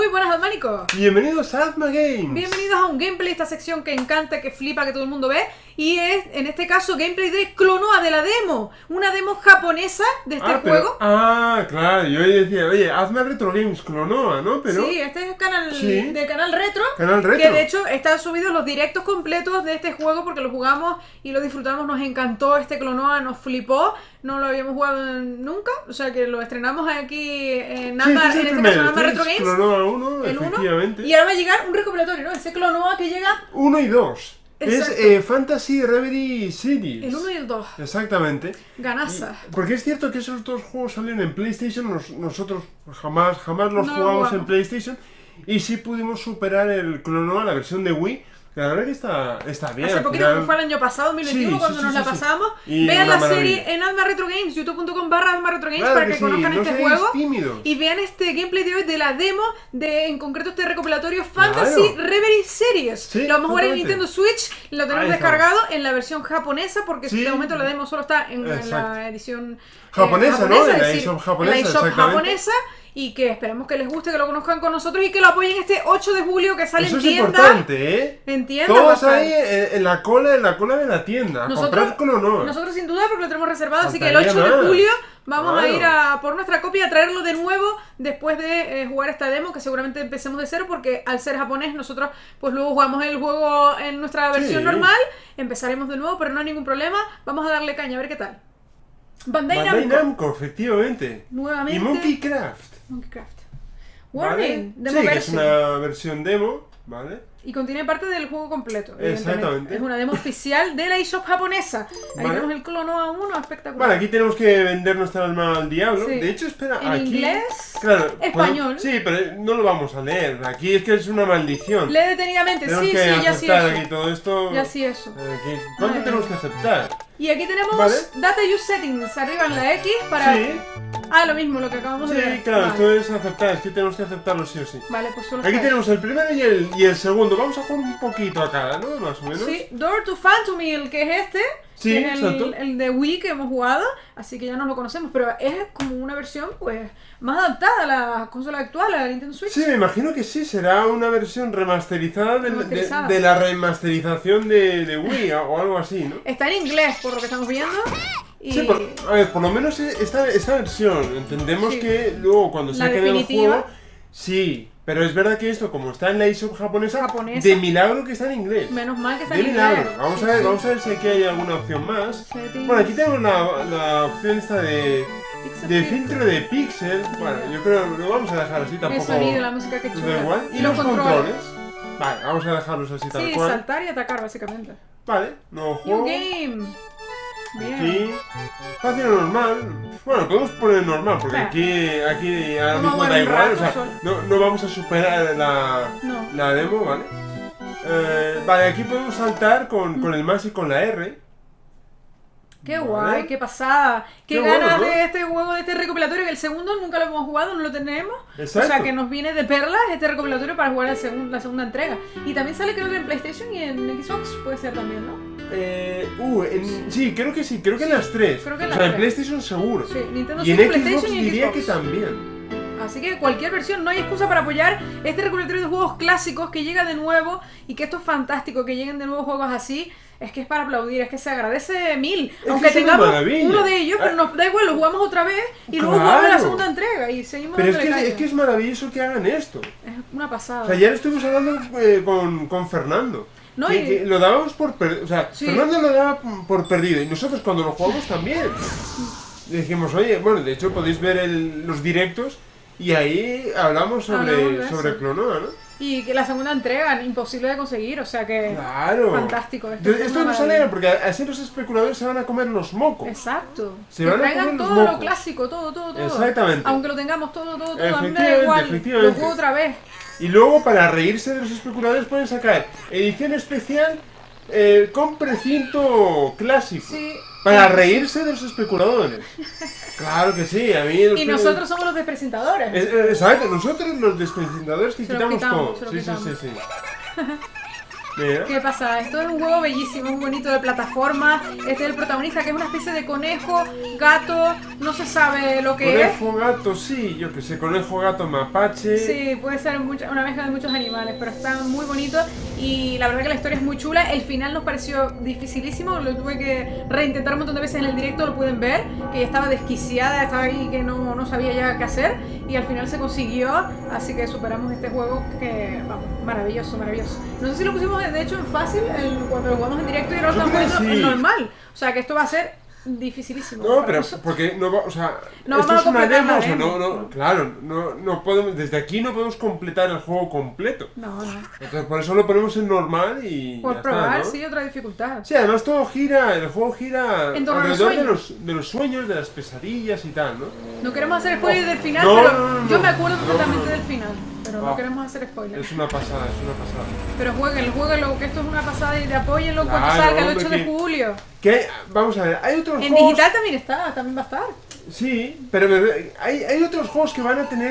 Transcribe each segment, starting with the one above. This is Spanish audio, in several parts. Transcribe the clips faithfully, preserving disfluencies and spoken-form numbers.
Muy buenas, Admánico. Bienvenidos a Azma Games. Bienvenidos a un gameplay, esta sección que encanta, que flipa, que todo el mundo ve. Y es, en este caso, gameplay de Clonoa, de la demo. Una demo japonesa de este ah, pero, juego. Ah, claro, yo decía, oye, Azma Retro Games Clonoa, ¿no? Pero... Sí, este es el canal ¿Sí? de Canal Retro. Canal Retro. Que de hecho están subidos los directos completos de este juego porque lo jugamos y lo disfrutamos, nos encantó este Clonoa, nos flipó. No lo habíamos jugado nunca, o sea que lo estrenamos aquí en Azma, sí, en este este primero, caso en Azma este Retro es Games. Clonoa uno, El uno, efectivamente. y ahora va a llegar un recopilatorio, ¿no? Ese Clonoa que llega... uno y dos. Exacto. Es eh, Fantasy Reverie Series. El uno y el dos. Exactamente. Ganaza. Y- porque es cierto que esos dos juegos salieron en PlayStation, nos- nosotros jamás, jamás los No lo jugamos jugamos. en PlayStation. Y sí pudimos superar el Clonoa, la versión de Wii. La verdad que está, está bien. Hace al poquito, final- que fue el año pasado, dos mil veintiuno, Sí, sí, cuando sí, nos sí, la sí. pasamos. Y Vean una la maravilla. serie en Azma Retro Games, youtube punto com barra Azma Retro Games, Claro para que que sí, conozcan no este seáis juego. tímidos. Y vean este gameplay de hoy de la demo de, en concreto, este recopilatorio Fantasy Claro. Reverie Series. Sí, lo vamos a jugar en totalmente. Nintendo Switch, lo tenemos Ahí está. descargado en la versión japonesa, porque Sí. de momento la demo solo está en, en Exacto. la edición eh, Japonesa, ¿no? En es la decir, eShop japonesa, en la eShop exactamente. japonesa. Y que esperemos que les guste, que lo conozcan con nosotros y que lo apoyen este ocho de julio, que sale Eso en es tienda. importante, ¿eh? En tienda. va a Todos estar. ahí en, en la cola, en la cola de la tienda. A Nosotros, comprar Clonoa. nosotros sin duda porque lo tenemos reservado, así que el Faltaría ocho de más. julio vamos Claro. a ir a por nuestra copia a traerlo de nuevo después de eh, jugar esta demo, que seguramente empecemos de cero porque al ser japonés nosotros pues luego jugamos el juego en nuestra versión Sí. normal, empezaremos de nuevo pero no hay ningún problema, vamos a darle caña a ver qué tal. Bandai, Bandai Namco, Namco, efectivamente. nuevamente. Y Monkey Craft. Monkey Craft. ¿Vale? Warning, Sí, demo que es version. una versión demo, ¿vale? Y contiene parte del juego completo. evidentemente. Exactamente. Es una demo oficial de la eShop japonesa. Ahí Vale. tenemos el Clonoa uno, espectacular. Vale, aquí tenemos que vender nuestra alma al diablo. Sí. De hecho, espera, En aquí... inglés, Claro, español. podemos- Sí, pero no lo vamos a leer. Aquí es que es una maldición. Lee detenidamente, Tenemos sí, que sí, ya sí aceptar eso. aquí todo esto. Ya sí eso. Aquí. ¿Cuánto Ay. tenemos que aceptar? Y aquí tenemos Vale. Data Use Settings, arriba en la X para... Sí, Ah, lo mismo, lo que acabamos de sí, ver. claro, Vale. esto es aceptar, es que tenemos que aceptarlo sí o sí. Vale, pues solo Aquí está tenemos el primero y el, y el segundo. Vamos a jugar un poquito a cada, ¿no? Más o menos. Sí, Door to Phantomil, que es este. Sí, que es el, exacto. el de Wii que hemos jugado, así que ya nos lo conocemos, pero es como una versión, pues, más adaptada a la consola actual, a la Nintendo Switch. Sí, me imagino que sí, será una versión remasterizada, del- Remasterizada. De, de la remasterización de, de Wii o, o algo así, ¿no? Está en inglés, por lo que estamos viendo. Y Sí, por, a ver, por lo menos esta, esta versión, entendemos Sí. que luego cuando La saquen el definitiva. juego, sí, pero es verdad que esto, como está en la eShop japonesa, Japonesa. de milagro que está en inglés. menos mal que está De en milagro. inglés. Vamos Sí, a ver, sí. vamos a ver si aquí hay alguna opción más. Settings. Bueno, aquí tenemos la, la opción esta de, Pixel de Filter. filtro de píxel. Bueno, yo creo que lo vamos a dejar así El tampoco. sonido, la música que nos chula. da igual. Y, los controles. Vale, vamos a dejarlos así tal Sí, cual. saltar y atacar, básicamente. Vale, nuevo New juego. game. Bien. Aquí. Fácil o normal. Bueno, podemos poner normal, porque Ah. aquí, aquí ahora Vamos a mismo jugar da un igual. rato O sea, solo. no, no vamos a superar la, No. la demo, ¿vale? Eh, vale, aquí podemos saltar con, con el más y con la R. Qué Vale. guay, qué pasada. Qué, Qué ganas bueno, ¿no? de este juego, de este recopilatorio, que el segundo nunca lo hemos jugado, no lo tenemos. Exacto. O sea que nos viene de perlas este recopilatorio para jugar el segun- la segunda entrega. Y también sale creo que en PlayStation y en Xbox puede ser también, ¿no? Eh, uh, en- sí, creo que sí, creo que en las tres. creo que en o las sea, en tres. PlayStation seguro. Sí, Nintendo Y en Switch, Xbox PlayStation y en diría Xbox. que también. Así que cualquier versión, no hay excusa para apoyar este recopilatorio de juegos clásicos que llega de nuevo y que esto es fantástico, que lleguen de nuevo juegos así. Es que es para aplaudir, es que se agradece mil. que Aunque es una tengamos maravilla. uno de ellos, pero Ah. nos da igual, lo jugamos otra vez y luego Claro. jugamos la segunda entrega y seguimos Pero es dándole que, caña. es que es maravilloso que hagan esto. Es una pasada. O sea, ya lo estuvimos hablando eh, con, con Fernando. No, que, y- que lo dábamos por perdido. O sea, Sí. Fernando lo daba por perdido. Y nosotros cuando lo jugamos también. Dijimos, oye, bueno, de hecho podéis ver el- los directos. Y ahí hablamos sobre, Hablamos de sobre eso. Clonoa, ¿no? Y que la segunda entrega, imposible de conseguir, o sea que... Claro. Fantástico, esto Entonces, es esto una nos maravilla. alegra porque así los especuladores se van a comer los mocos. Exacto. Se que van a traigan comer los todo lo mocos. clásico, todo, todo, todo. Exactamente. Aunque lo tengamos todo, todo, todo, a mí me da Efectivamente, igual. efectivamente. Lo juego otra vez. Y luego, para reírse de los especuladores, pueden sacar edición especial eh, con precinto clásico. Sí. Para reírse de los especuladores. Claro que sí, a mí... los Y pre- nosotros somos los despresentadores. Eh, eh, Exacto, nosotros los despresentadores que Se los quitamos, quitamos, todo. se los Sí, quitamos. sí, sí, sí. Mira. ¿Qué pasa? Esto es un juego bellísimo, muy bonito de plataforma. Este es el protagonista, que es una especie de conejo, gato, no se sabe lo que es. Conejo, gato, sí, yo que sé, conejo, gato, mapache. Sí, puede ser mucha, una mezcla de muchos animales, pero está muy bonito y la verdad que la historia es muy chula. El final nos pareció dificilísimo, lo tuve que reintentar un montón de veces en el directo, lo pueden ver, que ya estaba desquiciada, estaba ahí que no, no sabía ya qué hacer y al final se consiguió, así que superamos este juego que, vamos, maravilloso, maravilloso. No sé si lo pusimos de hecho en fácil el, cuando lo jugamos en directo y ahora lo estamos poniendo en normal, o sea que esto va a ser dificilísimo. No, pero porque no va, o sea, no esto es una demo, o sea, demo. no, no, claro, no, no podemos, desde aquí no podemos completar el juego completo. No, no. Entonces por eso lo ponemos en normal y por ya probar, está, ¿no? sí, otra dificultad. Sí, además todo gira, el juego gira en torno alrededor a los de los, de los sueños, de las pesadillas y tal, ¿no? No queremos hacer spoilers del final, no, pero no, no, yo me acuerdo no, perfectamente no, no. del final. Pero no Ah, queremos hacer spoilers. Es una pasada, es una pasada. Pero jueguenlo, jueguenlo, que esto es una pasada y de apóyenlo Claro, cuando salga el hombre, ocho de que- julio. Que hay- vamos a ver, hay otros En juegos... digital también está, también va a estar. Sí, pero me- hay, hay otros juegos que van a tener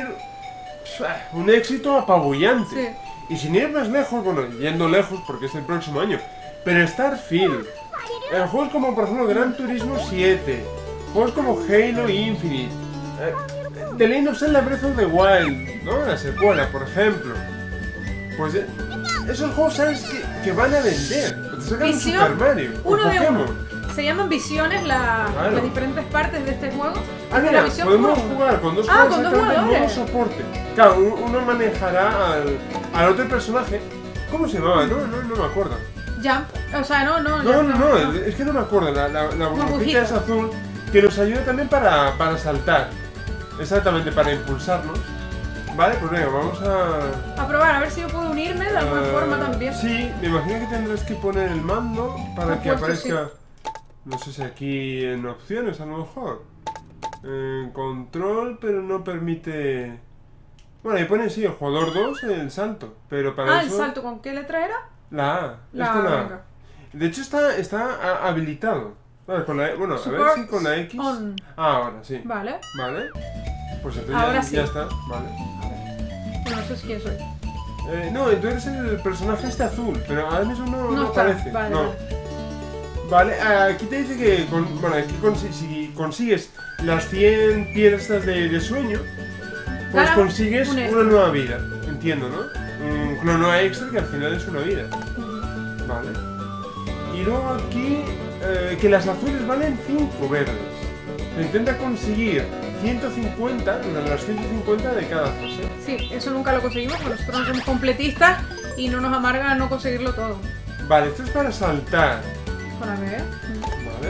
un éxito apabullante. Sí. Y sin ir más lejos, bueno, yendo lejos porque es el próximo año, pero Starfield, eh, juegos como por ejemplo Gran Turismo siete, juegos como Halo Infinite, eh, The Legend of Zelda Breath of the Wild, ¿no? La secuela, por ejemplo. Pues eh, esos juegos sabes que, que van a vender. Te sacan un Visión, Super Mario, o uno de Pokémon. uno. Se llaman visiones la- Claro. las diferentes partes de este juego. Ah, Desde mira, la visión podemos uno. jugar con dos Ah, jugadores con dos exactamente en modo jugadores. soporte. Claro, un- uno manejará al, al otro personaje. ¿Cómo se llamaba? No, no, no me acuerdo. Jump, o sea, no, no. No, Jump, no, no, es que no me acuerdo. La, la, la burbujita burbujita. es azul que nos ayuda también para, para saltar. Exactamente, para impulsarnos. Vale, pues venga, vamos a... A probar, a ver si yo puedo unirme de alguna eh, forma también. Sí, me imagino que tendrás que poner el mando para Está que puesto, aparezca... No sé si aquí en opciones a lo mejor. En control, pero no permite... Bueno, ahí pone sí, el jugador dos, el salto. Pero para Ah, el eso... salto, ¿con qué letra era? La A. La Esta A, la A. venga. De hecho está, está a- habilitado. Vale, con la, bueno, a ver Support si con la X... on. Ah, ahora sí. Vale. Vale. Pues entonces Ahora ya, sí. ya está. Vale. Bueno, no sé quién soy. Eh, no, tú eres el personaje este azul, pero ahora mismo no, No no está, aparece. vale, no. vale. Vale, aquí te dice que con- bueno, aquí consi- si consigues las cien piezas de, de sueño, pues Ganas consigues un una extra. nueva vida. Entiendo, ¿no? Un clono extra que al final es una vida. Vale. Y luego aquí, eh, que las azules valen cinco verdes. Se intenta conseguir ciento cincuenta, de las ciento cincuenta de cada fase. Sí, eso nunca lo conseguimos, porque nosotros no somos completistas y no nos amarga no conseguirlo todo. Vale, esto es para saltar. Para ver. Vale.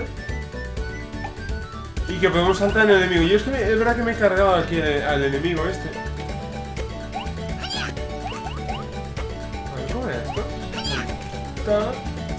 Y que podemos saltar en el enemigo. Yo es que me- es verdad que me he cargado aquí al, al enemigo este. A ver, ¿cómo era esto? Saltar.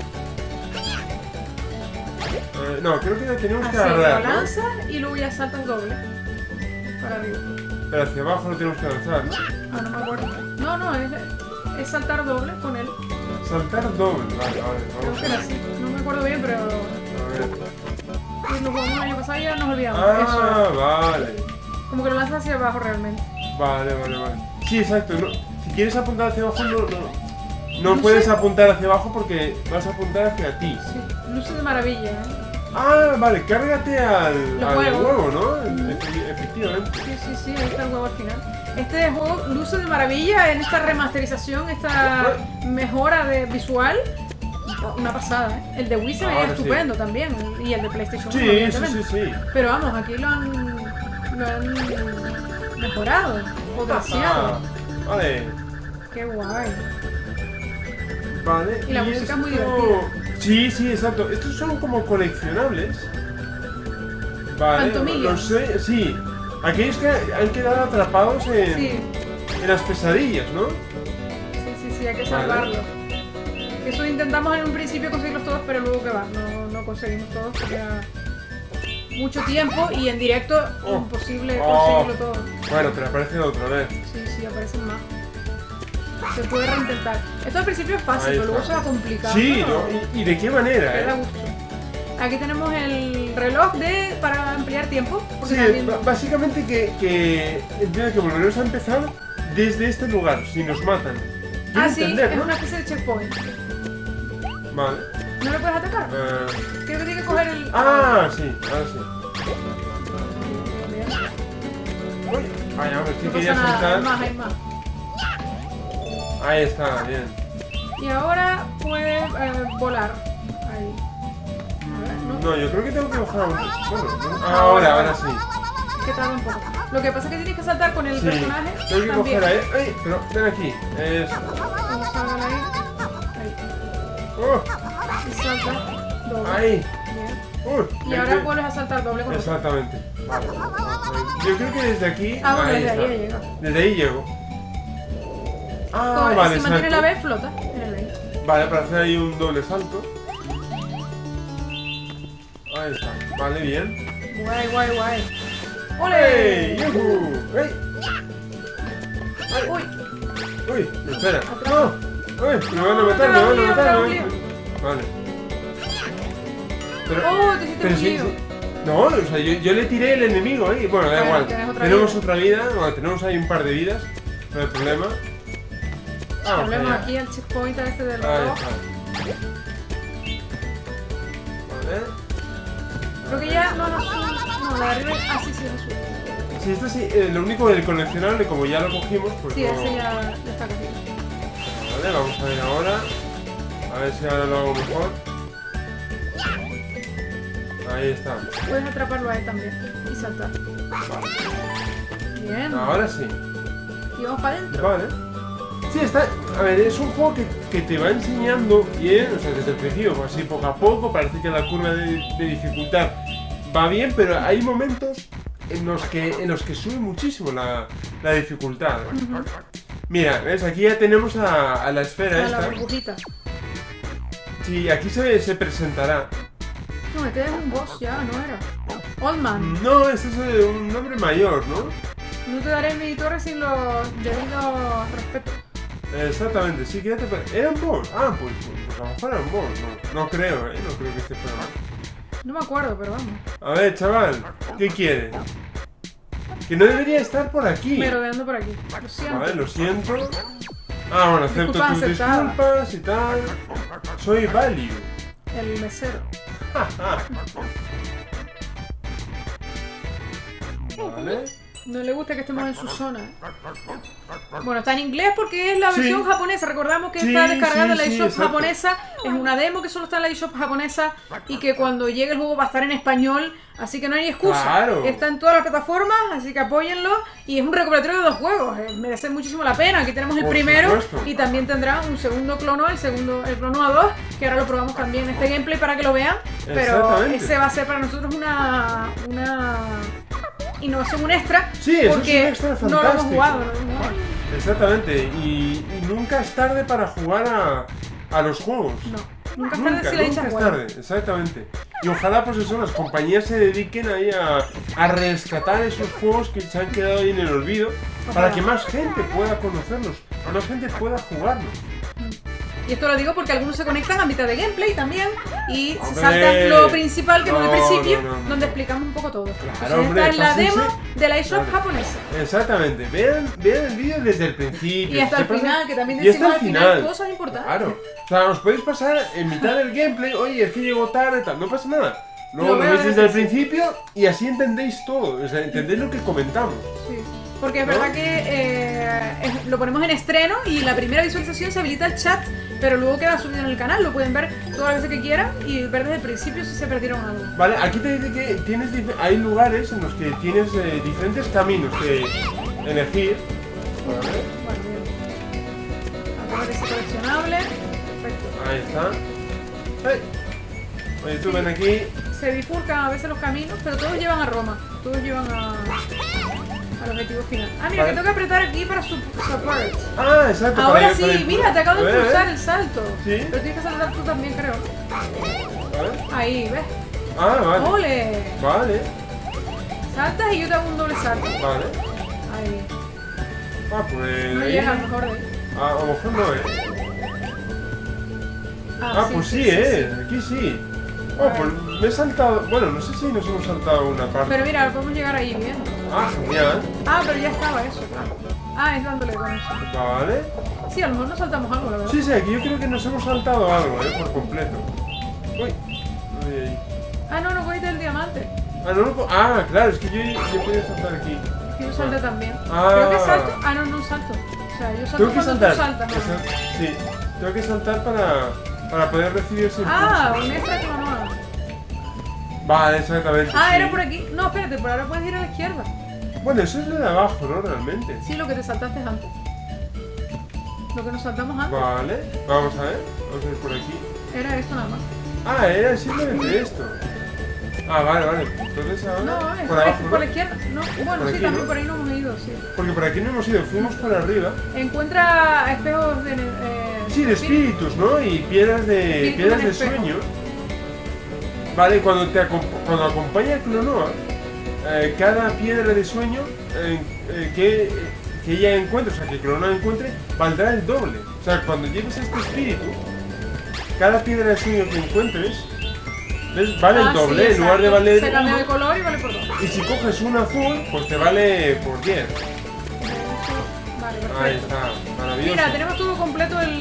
Eh, no, creo que lo tenemos que Así, lo agarrar, ¿no? lanzas y luego ya saltas doble. Para arriba. Pero hacia abajo lo tenemos que lanzar, ¿no? Ah, no me acuerdo. No, no, es, es saltar doble con él. Saltar doble. Vale, vale, Creo vamos que a era ver. así. No me acuerdo bien, pero A ver. lo jugamos el año pasado y ya nos olvidamos. Ah, Eso. vale. Como que lo lanzas hacia abajo realmente. Vale, vale, vale. Sí, exacto. No, si quieres apuntar hacia abajo, no, no. No No puedes sé. apuntar hacia abajo porque vas a apuntar hacia ti. Sí, luce de maravilla, ¿eh? Ah, vale, cárgate al, Los al huevos. huevo, ¿no? Efe- Efectivamente. Sí, sí, sí, ahí está el huevo al final. Este juego luce de maravilla en esta remasterización, esta mejora de visual. Una pasada, ¿eh? El de Wii se veía Ahora sí. estupendo también. Y el de PlayStation uno, Sí, sí, evidentemente. sí, sí. Pero vamos, aquí lo han, lo han mejorado, potenciado. Ah, vale, Qué guay. vale. Y la música es muy esto- divertida. Sí, sí, exacto. Estos son como coleccionables. Vale, Pantomillas. los sé, sí. Aquellos que han quedado atrapados en, Sí, en las pesadillas, ¿no? sí, sí, sí, hay que Vale. salvarlo. Eso intentamos en un principio conseguirlos todos, pero luego que va, no, no conseguimos todos porque era mucho tiempo y en directo Oh. imposible Oh. conseguirlo todo. Bueno, pero aparece otra vez. Sí, sí, aparecen más. Se puede reintentar. Esto al principio es fácil, Ahí pero luego está. se va complicando. Sí, ¿no? ¿Y, y de qué manera, Me da eh? gusto. Aquí tenemos el reloj de para ampliar tiempo. Porque Sí, también- ba- básicamente que, que entiendo que volveremos a empezar desde este lugar, si nos matan. Quiero Ah, sí, entender, es ¿no? una especie de checkpoint. Vale. ¿No le puedes atacar? Eh, Creo que tiene que coger el... Ah, sí, ahora sí. Uy. Ay, ahora sí No quería pasa nada, hay saltar. más, hay más. Ahí está, bien. Y ahora puede eh, volar. Ahí. A ver, ¿no? No, yo creo que tengo que bajar un... Bueno, no. ahora, ahora sí. Que tarda un poco. Lo que pasa es que tienes que saltar con el Sí, personaje. tengo que también. coger ahí. Ay, pero ven aquí. Es... Vamos a darle ahí. Ahí. Oh, Y salta doble. ahí. Bien. Uy, Y ven, ahora ven. vuelves a saltar doble con otro. Exactamente. Vale. Yo creo que desde aquí... Ah, bueno, ahí desde ahí está. llega. Desde ahí llego. Ah, Como- vale, si mantienes la salto. B, flota en el aire. Vale, para hacer ahí un doble salto. Ahí está. Vale, bien. Guay, guay, guay. ¡Ey! ¡Ole! ¡Yuhu! ¡Ey! ¡Ay! ¡Uy! ¡Uy! Espera. Atrás. ¡No! ¡Uy! ¡Me van a No, matar! te ¡Me va van un a lío, matar! te va me un van- lío. Vale. Pero, ¡Oh! Te hiciste pero un sí, lío. sí. No, o sea, yo, yo le tiré el enemigo ahí. Bueno, da Bueno, igual. tienes otra Tenemos vida. otra vida. Bueno, tenemos ahí un par de vidas. No hay problema. Ah, Volvemos ya. aquí al checkpoint este del Ahí reloj. está. Vale. Creo que ya no, no, no, la de arriba. Ah, sí, sí, es azul. Sí, este sí, eh, lo único del coleccionable, como ya lo cogimos, pues Sí, no... ese ya, ya está cogido. Vale, vamos a ver ahora. A ver si ahora lo hago mejor. Ahí está. Puedes atraparlo a él también y saltar. Bien. Ahora sí. Y vamos para adentro. Vale. Sí, está... A ver, es un juego que, que te va enseñando bien, o sea, desde el principio, así poco a poco, parece que la curva de, de dificultad va bien, pero hay momentos en los que, en los que sube muchísimo la, la dificultad. Ujú. Mira, ¿ves? Aquí ya tenemos a, a la esfera A la esta. burbujita. Sí, aquí se, se presentará. No, este es un boss ya, no era. Old Man. No, este es eh, un nombre mayor, ¿no? No te daré mi torre sin lo debido respeto. Exactamente, sí, quédate para... ¿Era un boss? Ah, pues, pues, pues a lo mejor era un boss, no, no creo, ¿eh? No creo que este fuera un boss. No me acuerdo, pero vamos. A ver, chaval, ¿qué quieres? Que no debería estar por aquí. Merodeando por aquí. Lo siento. Vale, lo siento. Ah, bueno, acepto Disculpas tus aceptadas. disculpas y tal. Soy Value. El mesero. Vale. No le gusta que estemos en su zona. ¿eh? Bueno, está en inglés porque es la Sí. versión japonesa. Recordamos que Sí, está descargada sí, en la sí, eShop exacto. japonesa. Es una demo que solo está en la eShop japonesa y que cuando llegue el juego va a estar en español. Así que no hay excusa. Claro. Está en todas las plataformas, así que apóyenlo. Y es un recopilatorio de dos juegos. eh, merece muchísimo la pena. Aquí tenemos el Por primero supuesto. y también tendrá un segundo clono, el segundo, el clono A dos, que ahora lo probamos también en este gameplay para que lo vean. Pero Exactamente. ese va a ser para nosotros una, una innovación, un extra. Sí, eso es porque un extra no lo hemos fantástico. jugado, no lo hemos jugado. Exactamente, y, y nunca es tarde para jugar a, a los juegos. No, nunca es tarde Nunca, si la nunca dicha es juega. tarde, exactamente. Y ojalá pues eso, las compañías se dediquen ahí a, a rescatar esos juegos que se han quedado ahí en el olvido para Ojalá. que más gente pueda conocerlos, más gente pueda jugarlos. Y esto lo digo porque algunos se conectan a mitad de gameplay también y se Hombre. saltan lo principal que es No, el principio, no, no, no. donde explicamos un poco todo. Entonces, hombre, esta es la pásense. demo de la eShop Vale. japonesa. Exactamente, vean, vean el vídeo desde el principio. Y hasta se el pasan- final, que también y hasta decimos el al final final. cosas importantes. Claro, o sea, os podéis pasar en mitad del gameplay, oye, es que llego tarde, tal, no pasa nada. Luego Lo lo, veo veis desde el desde el principio y así entendéis todo, o sea, entendéis lo que comentamos. Sí. Porque es ¿No? verdad que eh, es- lo ponemos en estreno y la primera visualización se habilita el chat, pero luego queda subido en el canal, lo pueden ver todas las veces que quieran y ver desde el principio si se perdieron algo. Vale, aquí te dice que tienes dif- hay lugares en los que tienes eh, diferentes caminos que elegir. Vale, Bueno, bien. Acá ese coleccionable. Perfecto. ahí está. Ay. Oye, tú ven aquí. Se bifurcan a veces los caminos, pero todos llevan a Roma. Todos llevan a, al objetivo final. Ah, mira, Vale. que tengo que apretar aquí para su support. Ah, exacto. Ahora para- sí, para- mira, te acabo A de ver, a impulsar ver. el salto. Sí. Pero tienes que saltar tú también, creo. A ver. Ahí, ¿ves? Ah, vale. ¡Ole! Vale, Saltas y yo te hago un doble salto. vale. Ahí. Ah, pues. No ahí- llegas a lo mejor de ahí. Ah, a lo mejor no, eh. Ah, pues sí, eh. Aquí sí. Oh, A ver. pues me he saltado. Bueno, no sé si nos hemos saltado una parte. Pero mira, podemos llegar ahí bien. Ah, genial. Ah, pero ya estaba eso, claro. Ah, es dándole con eso. Vale. Sí, a lo mejor nos saltamos algo, la verdad. Sí, sí, aquí yo creo que nos hemos saltado algo, eh, por completo. Uy. Uy, ahí. Ah, no, no cogiste el diamante. Ah, no lo puedo- Ah, claro, es que yo, yo podía saltar aquí. Que yo salté también. Ah. Creo que salto. Ah, no, no salto. O sea, yo salto Tengo que cuando saltar. tú saltas. ¿no? Exacto. Sí, tengo que saltar para, para poder recibir ese Ah, impulso. un extra clonoa. Vale, exactamente. Ah, sí. era por aquí. No, espérate, por ahora puedes ir a la izquierda. Bueno, eso es lo de abajo, ¿no? Realmente. Sí, lo que te saltaste antes. Lo que nos saltamos antes Vale, vamos a ver. Vamos a ir por aquí. era esto nada más. Ah, era simplemente esto. Ah, vale, vale. Entonces ahora. No, es por por, abajo, por ¿no? la izquierda. No, bueno, Por sí, aquí, también ¿no? por ahí no hemos ido, sí. Porque por aquí no hemos ido, fuimos para arriba. Encuentra espejos de. Eh, Sí, de espíritus, ¿no? Y piedras de, Espíritus piedras en de espejo. sueño. Vale, cuando te acom- cuando acompaña el Clonoa, eh, cada piedra de sueño eh, eh, que, que ella encuentre, o sea, que el Clonoa encuentre, valdrá el doble. O sea, cuando lleves a este espíritu, cada piedra de sueño que encuentres, ¿ves? Vale Ah, el doble, sí, en lugar de exacto. valer Se cambia de uno. color y vale por dos. Y si coges un azul, pues te vale por diez. Vale, Ahí perfecto. está, maravilloso. Mira, tenemos todo completo el.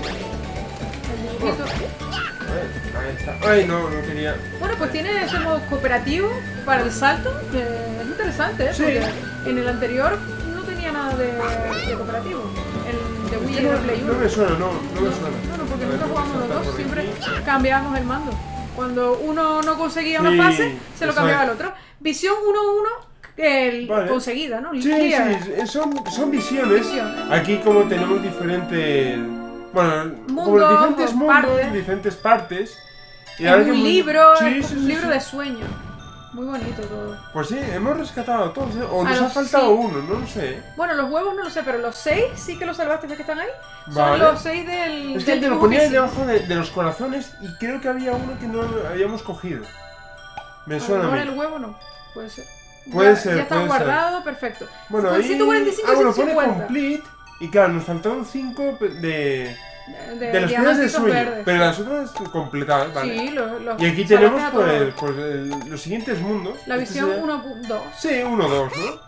El dibujito. Ahí está. Ay, no, no quería. Bueno, pues tiene ese modo cooperativo para el salto. que es interesante, ¿eh? Sí. Porque en el anterior no tenía nada de, de cooperativo. El de Wii y No, el de Play uno. no me suena, no, no me suena. No, no, porque A ver, nunca jugamos los saltar dos, por siempre aquí. cambiábamos el mando. Cuando uno no conseguía Sí, una fase, se lo cambiaba al exacto. otro. Visión uno uno el Vale. conseguida, ¿no? Sí, Clear. sí, son, son visiones. Visiones. Aquí como tenemos diferentes... Bueno, como Mundos diferentes o mundos, partes. diferentes partes. Y Es ahora un que hemos- libro, Sí, es sí, un sí, libro sí. de sueños. Muy bonito todo. Pues sí, hemos rescatado a todos, ¿eh? O A nos ha los- faltado sí. uno, no lo sé. Bueno, los huevos no lo sé, pero los seis sí que los salvaste, ¿ves que están ahí? Son Vale. los seis del, Es que del te lo dibujo ponía que ahí hicimos. debajo de, de los corazones y creo que había uno que no habíamos cogido. Me A lo suena a mejor mí. el huevo no, puede ser. Puede ya, ser, ya está puede ser. guardado, perfecto. Bueno, Con ahí... ciento cuarenta y cinco ah, bueno, y ciento pone cincuenta. complete. Y claro, nos faltaron cinco de... De, De las piedras de diamantitos sueño, verdes. pero las otras completadas, vale. Sí, los, los Y aquí salvaste tenemos a pues, todos. pues, el- los siguientes mundos. La Este visión sería- uno punto dos. Sí, uno dos,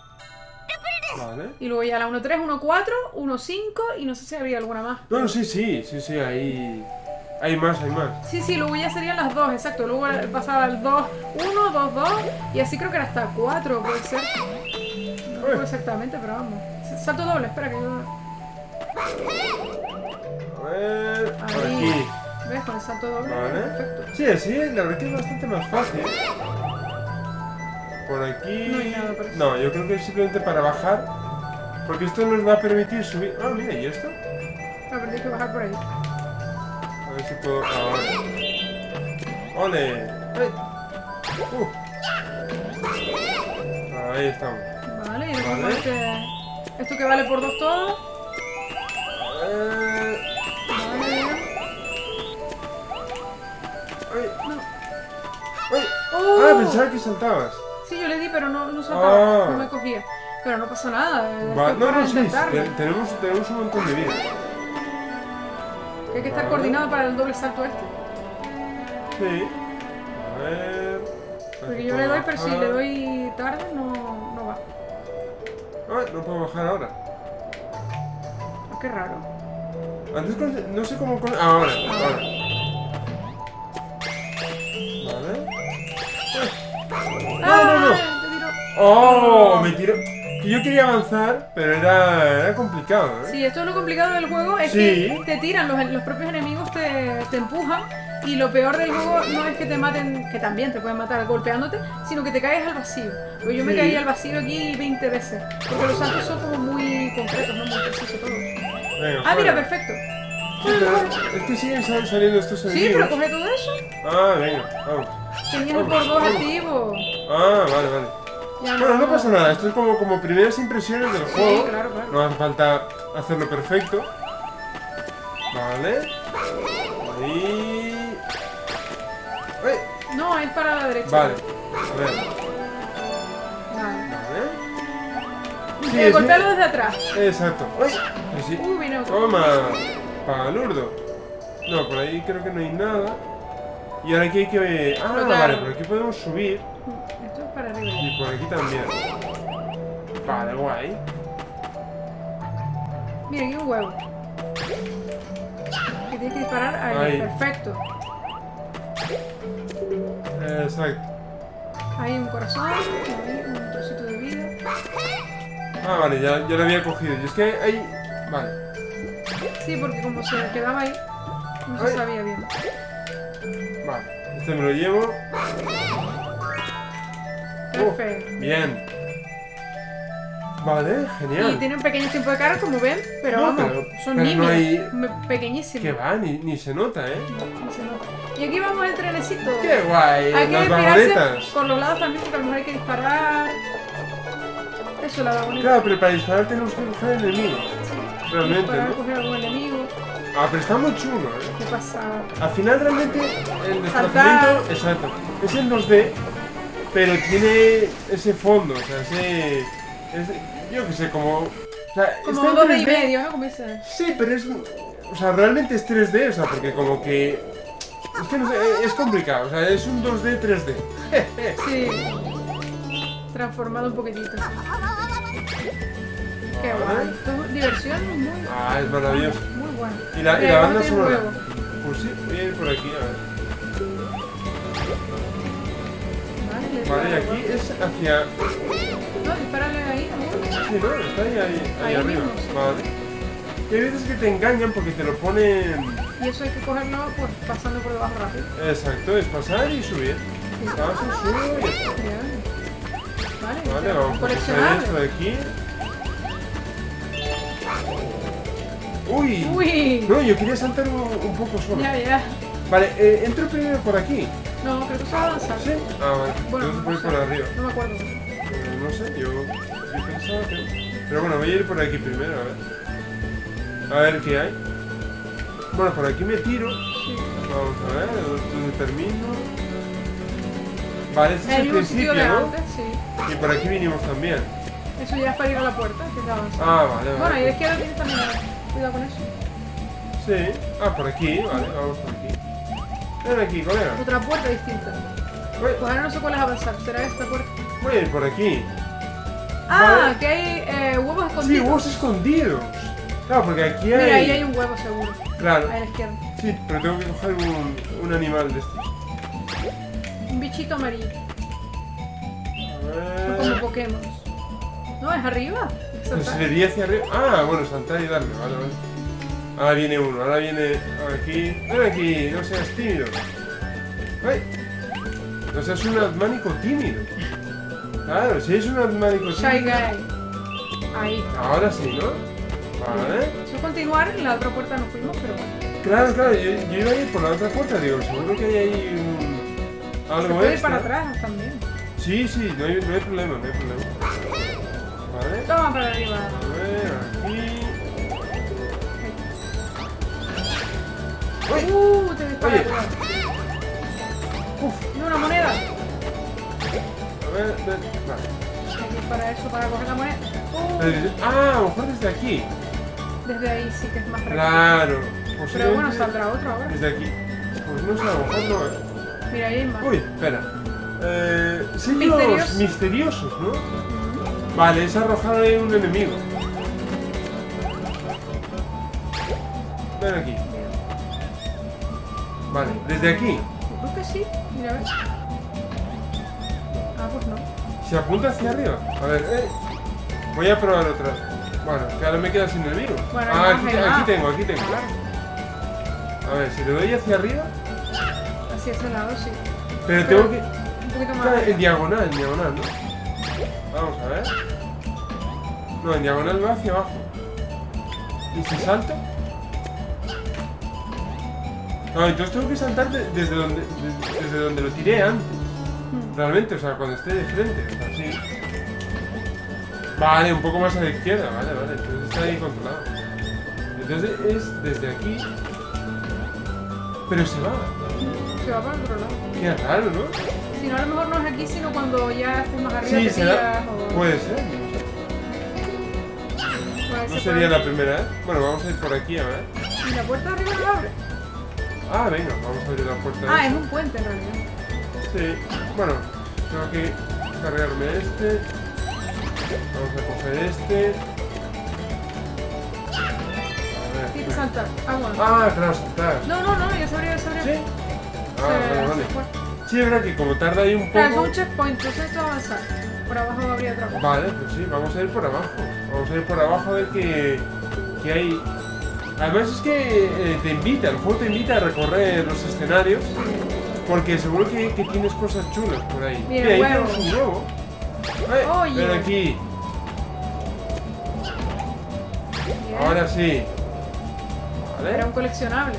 ¿no? Vale. Y luego ya la uno punto tres, uno punto cuatro, uno punto cinco y no sé si había alguna más. No, no, sí, sí, sí, sí, ahí... Hay más, hay más. Sí, sí, luego ya serían las dos, exacto. Luego pasaba el dos uno, dos dos y así creo que era hasta cuatro, puede ser. No recuerdo exactamente, pero vamos. Salto doble, espera que yo... A ver... Por Ahí. aquí. ¿Ves? Con el salto doble. Vale. Perfecto. Sí, así, la verdad que es bastante más fácil. Por aquí... No hay nada por eso. No, yo creo que es simplemente para bajar. Porque esto nos va a permitir subir... Ah, mira, ¿y esto? Ah, pero tienes que bajar por ahí. A ver si puedo... Ahora. ¡Ole! ¡Ay! Uh. Ahí estamos. Vale, y luego Vale. con este... Esto que vale por dos todo. Eh, Vale. ay, No. ay. ¡Oh! Ah, pensaba que saltabas. Sí, yo le di, pero no, no saltaba, Ah. no me cogía. Pero no pasa nada. eh, Va- esto no, para no, sí, intentarlo. te- tenemos, tenemos un montón de vida. Que hay que estar Vale. coordinado para el doble salto este. Sí. A ver... Porque yo le doy, pero si le doy tarde no, no va. Ah, no puedo bajar ahora. Ah, qué raro. Antes con- no sé cómo... con- Ahora, ahora. Vale. No, no, no. ¡Ah! Te tiro. ¡Oh! Me tiró... Que yo quería avanzar, pero era, era complicado, ¿eh? Sí, esto es lo complicado del juego, es Sí. que te tiran, los, los propios enemigos te, te empujan y lo peor del juego no es que te maten, que también te pueden matar golpeándote, sino que te caes al vacío. Porque yo me Sí. caí al vacío aquí veinte veces, porque los saltos son como muy concretos, no muy precisos todos. Venga, Ah, mira, fuera. perfecto. Sí, pero es que siguen sal- saliendo estos Sí, enemigos. pero coge todo eso. Ah, venga, vamos. Tenías el por dos activo. Ah, vale, vale. Ya Bueno, no pasa nada, esto es como, como primeras impresiones del juego. claro, claro. No hace falta hacerlo perfecto. Vale. Ahí. ¡Ay! No, es para la derecha. Vale. A ver. Vale. Vale. Sí, Eh, sí. golpéalo desde atrás. Exacto. ¡Ay! Así. Uh, viene otro. Toma. Palurdo. No, por ahí creo que no hay nada. Y ahora aquí hay que... Ah, Flotar. vale, por aquí podemos subir. Esto es para arriba. Y por aquí también. Vale, guay. Mira, aquí un huevo. Que tienes que disparar ahí. Ahí. Perfecto. Exacto. Ahí un corazón. Ahí un trocito de vida. Ah, vale, ya, ya lo había cogido. Y es que hay... Vale. Sí, porque como se quedaba ahí, no se Ay. sabía bien. Vale. Este me lo llevo. Perfecto. Oh, bien. Vale, genial. Y tiene un pequeño tiempo de carga, como ven, pero No, vamos, pero- son pero no niños, hay- me- pequeñísimos. Que va, ni, ni se nota, ¿eh? No, no se nota. Y aquí vamos al trenecito. ¡Qué guay! Hay que Las girarse vagonetas. por los lados también, porque a lo mejor hay que disparar. Eso, la vagoneta. Claro, pero para disparar tenemos que buscar enemigos. Sí. Realmente, Disparar, ¿no? coger algún enemigo. Ah, pero está muy chulo, ¿eh? ¿Qué pasa? Al final realmente el Saltar. desplazamiento, exacto, es en dos D, pero tiene ese fondo, o sea, ese, ese- yo qué sé, como, o sea, Como está en dos y tres D. medio, ¿no? Como dice. Sí, pero es, o sea, realmente es tres D, o sea, porque como que, es que no sé, es complicado, o sea, es un dos D, tres D. Sí. Transformado un poquitito. Qué Vale. guay. Esto es diversión muy, Ah, es maravilloso. muy buena. Y la, y Mira, la abajo banda tiene un sonora. huevo. Pues sí, voy a ir por aquí, a ver. Vale, le Vale, y dispara, aquí guau. es hacia... No, dispárale ahí, amor. Sí, ¿no? Está ahí, ahí, ahí Ahí arriba. mismo, sí. Vale. Y hay veces que te engañan porque te lo ponen... Y eso hay que cogerlo pues pasando por debajo rápido. Exacto, es pasar y subir. Sí. Paso, subo y ya está. Bien. Vale, Vale, ya, vamos a coger coleccionar. esto de aquí. ¡Uy! Uy. No, yo quería saltar un, un poco solo. Ya, ya. Vale, eh, entro primero por aquí. No, creo que se va a avanzar. ¿Sí? Ah, vale. Bueno, Entonces no voy sé. por arriba. No me acuerdo. Eh, no sé, yo, yo pensaba que... Pero bueno, voy a ir por aquí primero, a ver. A ver qué hay. Bueno, por aquí me tiro. Sí. Vamos a ver, ¿dónde termino? Vale, este es El el mismo sitio principio, de ¿no? antes, sí. Y por aquí vinimos también. Eso ya es para ir a la puerta, que es de avanzar. Ah, vale, vale. Bueno, y a la izquierda tienes también. Cuidado con eso. Sí. Ah, por aquí, vale, vamos por aquí. Ven aquí, colega. Otra puerta distinta. Voy, Pues ahora no sé cuál es avanzar. ¿Será esta puerta? voy a ir por aquí. Ah, Vale. que hay eh, huevos Sí, escondidos. huevos escondidos. Claro, porque aquí hay... Mira, ahí hay un huevo seguro. Claro. Ahí a la izquierda. Sí, pero tengo que coger un, un animal de estos. Un bichito amarillo. A Son ver... como Pokémon. No, es arriba. Hay que Pero saltar. si le di hacia arriba... Ah, bueno, saltar y darle, vale, vale. Ahora viene uno, ahora viene aquí... Ven aquí, no seas tímido. ¡Ay! No seas un asmánico tímido. Claro, si es un asmánico Shy tímido... Guy. Ahí. Ahora sí, ¿no? Vale. Si continuar, en la otra puerta no fuimos, pero bueno. Claro, claro, yo, yo iba a ir por la otra puerta, digo, seguro que hay ahí un... Se algo puede ir extra. para atrás también. Sí, sí, no hay, no hay problema, no hay problema. Vale. Toma para arriba. A ver, aquí... ¡Uy! Uh, te dispara. Oye. cuidado. ¡Uf! No, una moneda. A ver, ven, vale. Hay que ir para eso, para coger la moneda. Uh, Desde- Ah, a lo mejor desde aquí. desde ahí sí que es más rápido. Claro. Pero bueno, Posiblemente saldrá otro ahora. desde aquí. Pues no sé, a lo mejor no, ¿eh? Mira, ahí hay más. Uy, espera. Eh, sellos Misteriosos. misteriosos, ¿no? Vale, es arrojar ahí un enemigo. Ven aquí. Bien. Vale, desde aquí. Yo creo que sí. Mira, a ver. Ah, pues no. Se apunta hacia arriba. A ver, eh. Voy a probar otra. Bueno, que ahora me queda sin enemigo. Bueno, Ah, hay aquí, más, hay aquí más. tengo, aquí tengo. Claro. A ver, si le doy hacia arriba. Hacia ese lado, sí. Pero Pero- tengo que. Un poquito más. Claro, en arriba. diagonal, en diagonal, ¿no? Vamos a ver. No, en diagonal va hacia abajo. ¿Y si salto? No, entonces tengo que saltar de- desde, donde, de- desde donde lo tiré antes. Mm. Realmente, o sea, cuando esté de frente, o sea, así. Vale, un poco más a la izquierda, vale, vale. Entonces está ahí controlado. Entonces es desde aquí. Pero se va. Se va para el otro lado. Qué raro, ¿no? Si no, a lo mejor no es aquí, sino cuando ya estés más arriba Sí, te será. tiras o... Puede ser. Pues No se sería puede- la primera vez. Bueno, vamos a ir por aquí, a ver. ¿Y la puerta de arriba no la abre? Ah, venga, vamos a abrir la puerta. Ah, es esa. un puente en realidad. Sí. Bueno, tengo que cargarme este. Vamos a coger este. A Tienes que ver. saltar. Ah, bueno. Ah, claro, saltar. No, no, no, ya se abrió, ya se abrió. ¿Sí? Ah, Se- vale, vale. se fue. Sí, es verdad que como tarda ahí un Claro, es poco. un checkpoint, entonces esto va a avanzar. Por abajo habría otra cosa. Vale, pues sí, vamos a ir por abajo. Vamos a ir por abajo a ver qué, qué hay. Además es que eh, te invita, el juego te invita a recorrer los escenarios. Porque seguro que, que tienes cosas chulas por ahí. Bien, Mira, ahí huevo. tenemos un huevo. Ay, Oye. ven aquí. Bien. Ahora sí. Era Vale. un coleccionable.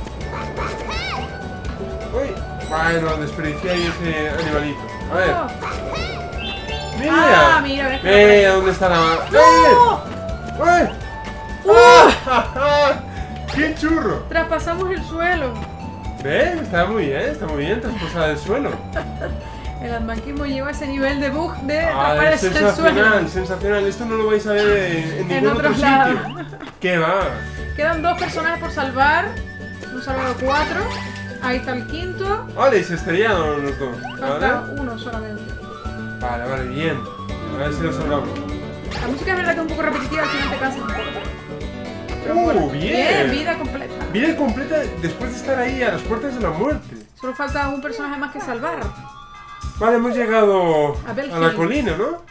Uy. Bueno, desperdicié ahí ese animalito. A ver. Oh. Mira. Ah, mira, ves que Mira dónde está la... ¡No! ¡Eh! ¡Uh! ¡Ah! ¡Qué churro! Traspasamos el suelo. ¿Ves? Está muy bien, está muy bien traspasar el suelo. El Admanquismo lleva a ese nivel de bug de Ah, es traspasar el sensacional, suelo. sensacional. Esto no lo vais a ver en, en ningún otro otros sitio. lados. ¿Qué va? Quedan dos personajes por salvar. Hemos salvado cuatro. Ahí está el quinto. Vale, y se estrellaron los dos. Falta ¿Vale? uno solamente. Vale, vale, bien. A ver si lo salvamos. La música es verdad que es un poco repetitiva, al final te cansas un poco. Pero ¡Uh, bueno. bien! Vida completa. Vida completa después de estar ahí a las puertas de la muerte. Solo falta un personaje más que salvar. Vale, hemos llegado A Bell a la Hill. colina, ¿no?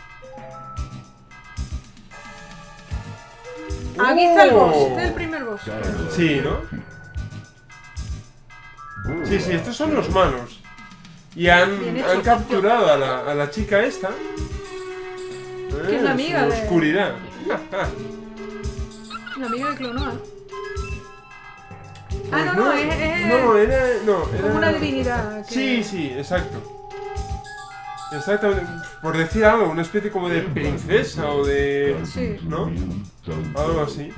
Aquí está el ¡Oh! boss. Este es el primer boss. Sí, ¿no? Sí, sí, estos son los malos. Y han, Bien hecho, han capturado a la, a la chica esta. Que es la Eh, amiga su de- oscuridad. La amiga de Clonoa. Ah, Pues no, no, es, es No, era... No, era... como una divinidad. que- Sí, sí, exacto. Exactamente, por decir algo, una especie como de princesa o de... Sí. ¿No? Algo así.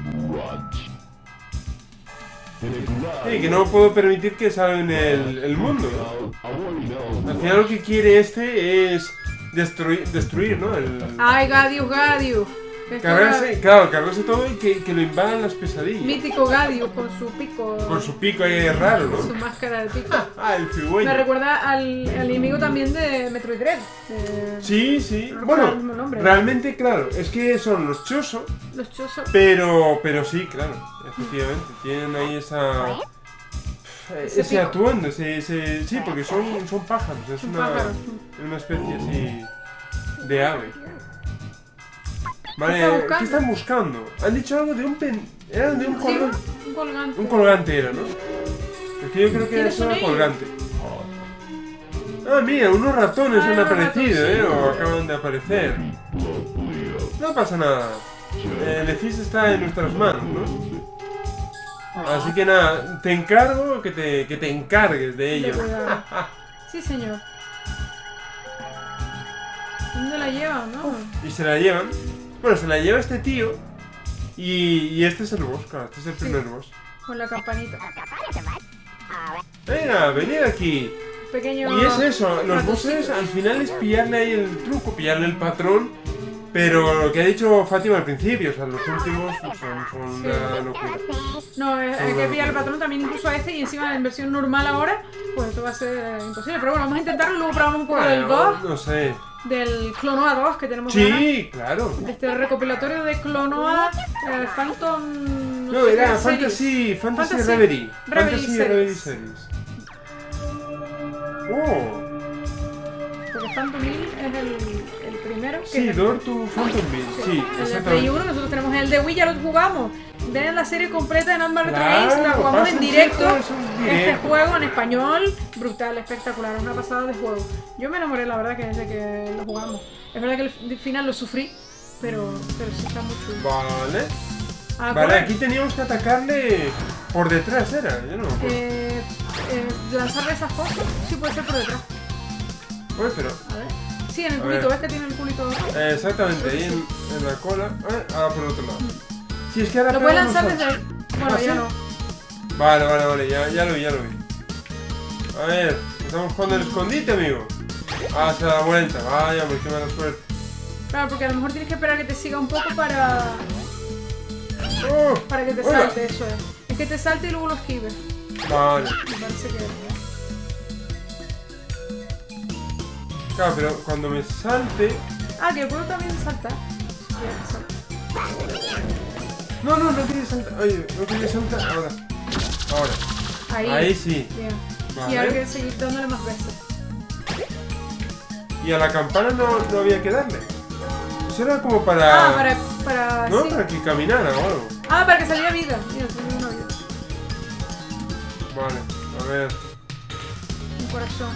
Sí, que no puedo permitir que salga en el, el mundo, ¿no? Al final lo que quiere este es destruir, destruir ¿no? El, Ay, Gadius, Gadius. Esto cargarse, era claro, cargarse todo y que, que lo invadan las pesadillas. mítico Gadius con su pico. Con su pico ahí raro, Su ¿no? máscara de pico. Ah, el Me cigüeño. recuerda al, al enemigo también de Metroid Dread. de- Sí, sí. No recuerdo Bueno, el mismo nombre. realmente, claro, es que son los chosos. Los chozos. Pero, pero sí, claro, efectivamente, tienen ahí esa... Ese Ese pico. atuendo, ese, ese... Sí, porque son, son pájaros, es Son una, pájaros. una especie así de ave. ¿Qué está Vale, buscando? ¿qué están buscando? Han dicho algo de un pen... Era de un Sí, colgante. un colgante. Un colgante era, ¿no? Es que yo creo que ¿Quiénes eso son era ellos? colgante. Ah, mira, unos ratones Ah, han unos aparecido, ¿eh? ratoncitos. O acaban de aparecer. No pasa nada. El Efis está en nuestras manos, ¿no? Así que nada, te encargo que te, que te encargues de De ellos. cuidado. Sí, señor. ¿Dónde la llevan, no? Y se la llevan. Bueno, se la lleva este tío. Y, y este es el boss, claro, este es el Sí. primer boss. Con la campanita. Venga, venid aquí. Pequeño. Y es eso, los ratoncito. bosses al final es pillarle ahí el truco, pillarle el patrón. Pero lo que ha dicho Fátima al principio, o sea, los últimos son, son una locura. No, es- hay que pillar el patrón también incluso a este y encima en versión normal ahora, pues esto va a ser eh, imposible. Pero bueno, vamos a intentarlo y luego probamos un poco del Bueno, dos, no sé. del Clonoa dos que tenemos ganas. Sí, claro. Este recopilatorio de Clonoa eh, Phantom... No, sé era qué series. Fantasy, Fantasy Fantasy Reverie. Reverie Fantasy Series. Reverie Series. Oh, Porque Phantom Hill es el, el primero. Que sí, es Door to Phantomville, sí, el de Play exactamente. uno, nosotros tenemos el de Wii, ya lo jugamos. Ven la serie completa de Nightmare Retro Claro, Games, la jugamos en pasan directo. siempre esos Este directos. juego en español, brutal, espectacular, es una pasada de juego. Yo me enamoré, la verdad, que desde que lo jugamos. Es verdad que el final lo sufrí, pero, pero sí está muy chulo. Vale. Ah, Vale, corre. aquí teníamos que atacarle por detrás, era. Yo no me acuerdo. Eh, eh, lanzarle esas cosas, sí puede ser por detrás. Oye, pero. A ver. Sí, en el A culito, ver. ¿ves que tiene el culito? eh, exactamente, Creo que ahí en, sí. en la cola. Eh, ah, por el otro lado. Sí, es que ahora Lo puedes pega unos lanzar desde saltos. ahí. Bueno, ¿Ah, ya sí? no. Vale, vale, vale, ya, ya lo vi, ya lo vi. A ver, estamos jugando el escondite, amigo. Ah, se da vuelta, vaya, pues qué mala suerte. Claro, porque a lo mejor tienes que esperar a que te siga un poco para, Oh, para que te hola. salte, eso es. Es que te salte y luego lo esquives. Vale. Me parece que... Claro, pero cuando me salte. Ah, que puedo también saltar. Sí, ya te salta. No, no, no quería saltar. Oye, no quería saltar. Ahora. Ahora. Ahí. Ahí sí. Bien. Vale. Y ahora hay que seguir dándole más veces. y a la campana no, no había que darle. Eso era como para... Ah, para... para ¿no? sí. Para que caminara o algo. Ah, para que saliera vida. Mira, salió una vida. Vale, a ver. Un corazón.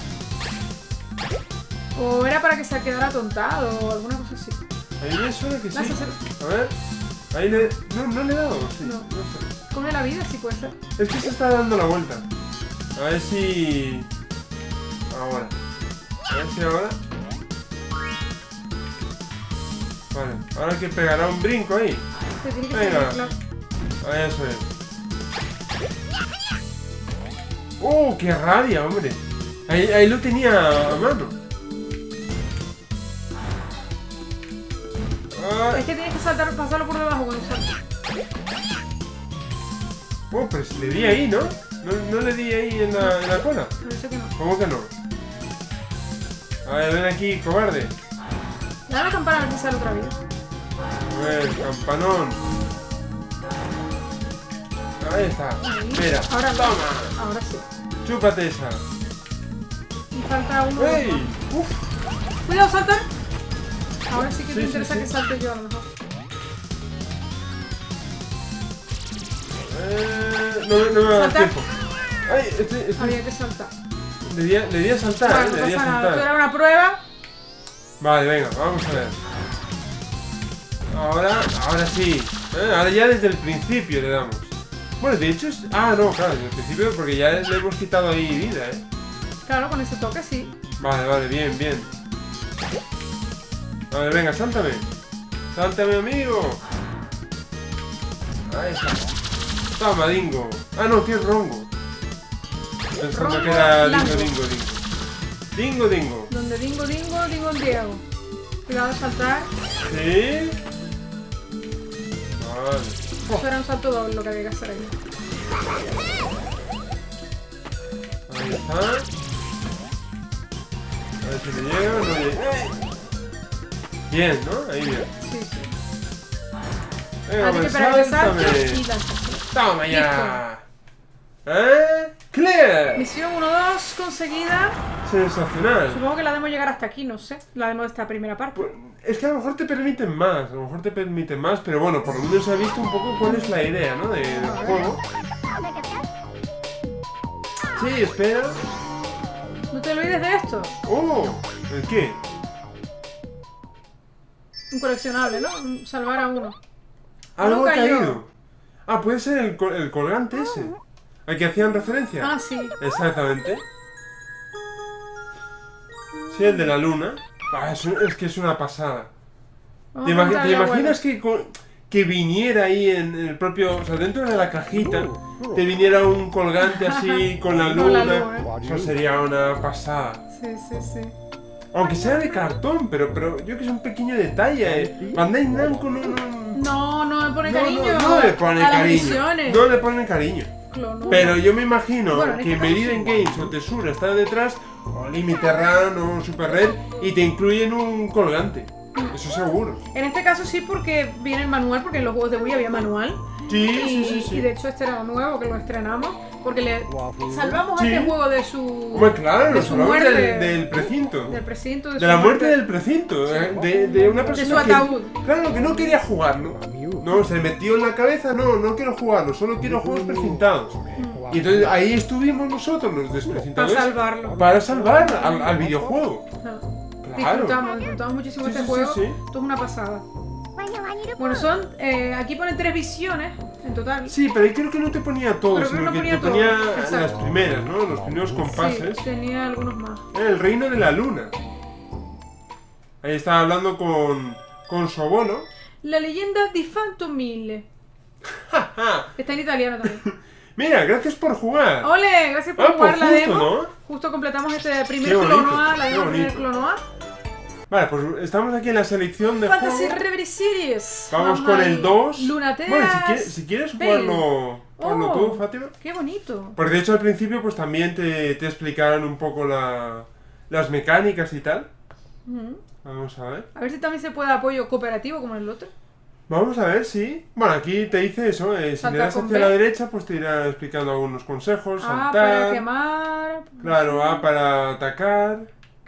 O era para que se quedara atontado o alguna cosa así. Ahí me suena que sí. Lánzaselo. A ver. Ahí le... No, no le he dado, sí. No. No sé. Come la vida, sí puede ser. Es que se está dando la vuelta. A ver si... Ahora. A ver si ahora... Vale, ahora que pegará un brinco ahí. Te tiene que Venga. salir, claro. Ahí eso es. ¡Uh, qué rabia, hombre! Ahí, ahí lo tenía a mano. Ah, Es que tienes que saltar, pasarlo por debajo cuando salta. oh, pues le di ahí, ¿no? ¿No, no le di ahí en la, en la cola? Parece que no. ¿Cómo que no? A ver, ven aquí, cobarde. Dale la campana a ver si sale otra vez. A ver, campanón. Ahí está. Ahí. Mira, Ahora no. toma. Ahora sí. Chúpate esa. Y falta uno. ¡Ey! más. ¡Uf! Cuidado, salta. Ahora sí que Sí, te sí, interesa sí. que salte yo a lo mejor. Eh, no, no me va a dar Salta. tiempo. Ay, este, este, Había que saltar. le, di a, le di a saltar, Vale, eh, no le di a pasa nada. Esto era saltar. una prueba. Vale, venga, vamos a ver. Ahora, ahora sí. Eh, ahora ya desde el principio le damos. Bueno, de hecho es... Ah, no, claro, desde el principio porque ya le hemos quitado ahí vida, eh. Claro, con ese toque sí. Vale, vale, bien, bien. A ver, venga, sáltame. Sáltame, amigo. Ahí está. Toma, dingo. Ah, no, que es rongo. Pensando Rongo que era dingo, blanco. dingo, dingo. Dingo, dingo. Donde dingo, dingo, dingo en Diego. Cuidado de saltar. ¿Sí? Vale. Eso era un salto doble lo que había que hacer ahí. Ahí está. A ver si le llega o no llega. Bien, ¿no? Ahí bien. Sí, sí. Venga, Hay que pues esperar que salte sáltame. y lanzarse. Toma ya. ¿Eh? ¡Clear! Misión uno dos conseguida. Sensacional. Supongo que la demo llegar hasta aquí, no sé. La demo de esta primera parte. Pues, es que a lo mejor te permiten más, a lo mejor te permiten más, pero bueno, por lo menos se ha visto un poco cuál es la idea, ¿no? De, del juego. Sí, espera. No te olvides de esto. ¡Oh! ¿El qué? Un coleccionable, ¿no? Un- Salvar a uno. Algo ha cayó. caído. Ah, puede ser el, col- el colgante ese. ¿Al que hacían referencia? Ah, sí. Exactamente. Sí, el de la luna. Ah, es, un- es que es una pasada. Vamos ¿Te, a imagi- preguntarle te a la imaginas abuela. que, co- que viniera ahí en el propio... O sea, dentro de la cajita, te viniera un colgante así con la Con luna? la luna, Eso sería una pasada. Sí, sí, sí. Aunque sea de cartón, pero, pero yo que es un pequeño detalle. Eh. Bandai Namco no... no No, no me pone no, cariño. no, no le pone a las cariño. misiones. No le ponen cariño. Clono. Pero yo me imagino Bueno, en que este caso Meridian sí. Games o Tesura está detrás, o Limited Run o Super Red, y te incluyen un colgante. Eso seguro. En este caso sí, porque viene el manual, porque en los juegos de Wii había manual. Sí, Y, sí, sí, sí. y de hecho este era nuevo, que lo estrenamos, porque le salvamos Sí. a este juego de su... Hombre, claro, de nos su hablamos muerte. del, del precinto. Del precinto, de, De su la muerte del precinto, eh, de, de una De persona su que, ataúd. claro, que no quería jugarlo. No, se metió en la cabeza, no, no quiero jugarlo, solo quiero juegos precintados. Y entonces ahí estuvimos nosotros, los Para desprecintadores, salvarlo. para salvar al, al videojuego. Ajá. Claro. Disfrutamos, disfrutamos muchísimo Sí, este sí, juego. sí, sí. Esto es una pasada. Bueno, son... eh, aquí ponen tres visiones en total. Sí, pero ahí creo que no te ponía todo, Pero creo sino que que no te ponía ponía todo, las exacto. primeras, ¿no? Los primeros compases. Sí, tenía algunos más. Era el reino de la luna. Ahí estaba hablando con, con su abuelo. La leyenda di Fantomille. Está en italiano también. Mira, gracias por jugar. ¡Ole! Gracias por Ah, jugar pues la justo, demo. ¿no? Justo completamos este primer Qué bonito, clono A, la qué demo del primer bonito. clono A. Vale, pues estamos aquí en la selección de Fantasy juegos. Reverie Series. Vamos con al el dos. Lunateas. Bueno, si quieres, si quieres Veil. jugarlo, jugarlo Oh. tú, Fátima. ¡Qué bonito! Porque de hecho al principio pues también te, te explicaron un poco la, las mecánicas y tal. Ujú. Vamos a ver. A ver si también se puede apoyo cooperativo como en el otro. Vamos a ver, sí. Bueno, aquí te dice eso, eh, si le Saltar das con hacia B. la derecha, pues te irá explicando algunos consejos, A saltar. para quemar. Claro, A para atacar.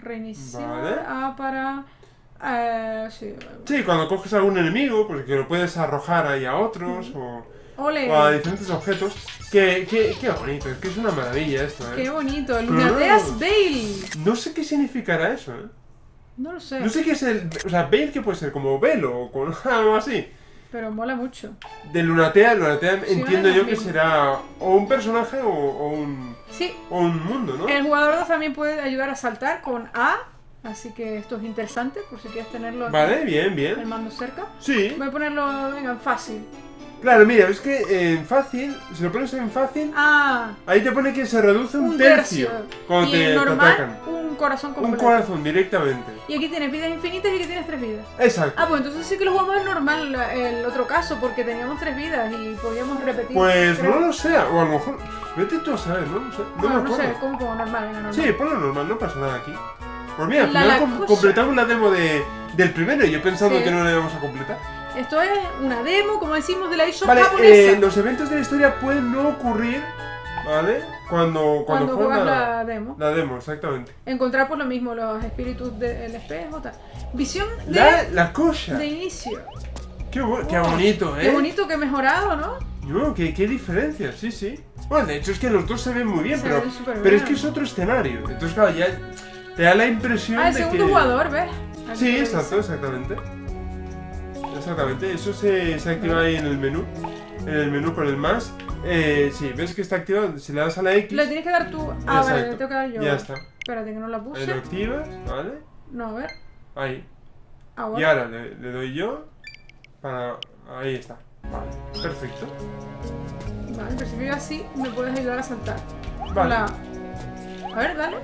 Reiniciar. Vale. A para... Eh, sí. Sí, cuando coges algún enemigo, pues que lo puedes arrojar ahí a otros o, Ole. o a diferentes objetos. Que, que, qué bonito, es que es una maravilla esto, ¿eh? Qué bonito. El Pero Lunateas no- Veil. No sé qué significará eso, ¿eh? No lo sé. No sé qué es el... O sea, Veil que puede ser como velo o con algo así. Pero mola mucho. De Lunatea, Lunatea Sí, entiendo ahora yo que mismo. será o un personaje o, o un, Sí. o un mundo, ¿no? El jugador dos también puede ayudar a saltar con A. Así que esto es interesante por si quieres tenerlo aquí, Vale, bien, el bien. mando cerca. Sí, Voy a ponerlo, venga, en fácil. claro, mira, es que en fácil, si lo pones en fácil, Ah, ahí te pone que se reduce un, un tercio, tercio. cuando y te, en te normal, atacan. un corazón Un completo. corazón directamente. Y aquí tienes vidas infinitas y aquí tienes tres vidas. Exacto. Ah, pues entonces sí que lo jugamos en normal el otro caso, porque teníamos tres vidas y podíamos repetir. Pues creo. no lo sé, o a lo mejor. Vete tú a saber, no lo sé. No Bueno, me no sé, acuerdo. ¿cómo pongo normal? Venga, normal. Sí, ponlo normal, no pasa nada aquí. Pues mira, al La- final la com- cosa- completamos la demo de, del primero y yo pensando Sí. que no la íbamos a completar. Esto es una demo, como decimos, de la eShop Vale, japonesa. eh, los eventos de la historia pueden no ocurrir, ¿vale? Cuando, cuando, Cuando juegas juegas la, la demo. la demo, exactamente. Encontrar por lo mismo los espíritus del espejo. Tal. Visión de, La, la cosa. de inicio. Qué, bu- qué Oh, bonito, ¿eh? Qué bonito que he mejorado, ¿no? No, qué, qué diferencia, sí, sí. Bueno, de hecho es que los dos se ven muy bien, Se pero, ven súper pero es bien. que es otro escenario. Entonces, claro, ya te da la impresión Ah, el de segundo que... jugador, ¿ves? Aquí Sí, lo exacto, dice. exactamente. Exactamente, eso se, se activa Vale. ahí en el menú. En el menú con el más. Eh, sí, ves que está activado. Si le das a la X, Le tienes que dar tú. Ah, vale, Exacto. le tengo que dar yo. ya está. Espérate que no la Ahí lo puse. activas, ¿vale? No, a ver. Ahí. Ahora. Y ahora le, le doy yo para... Ahí está. Vale, perfecto. Vale, en principio así me puedes ayudar a saltar. Con Vale, la- A ver, dale.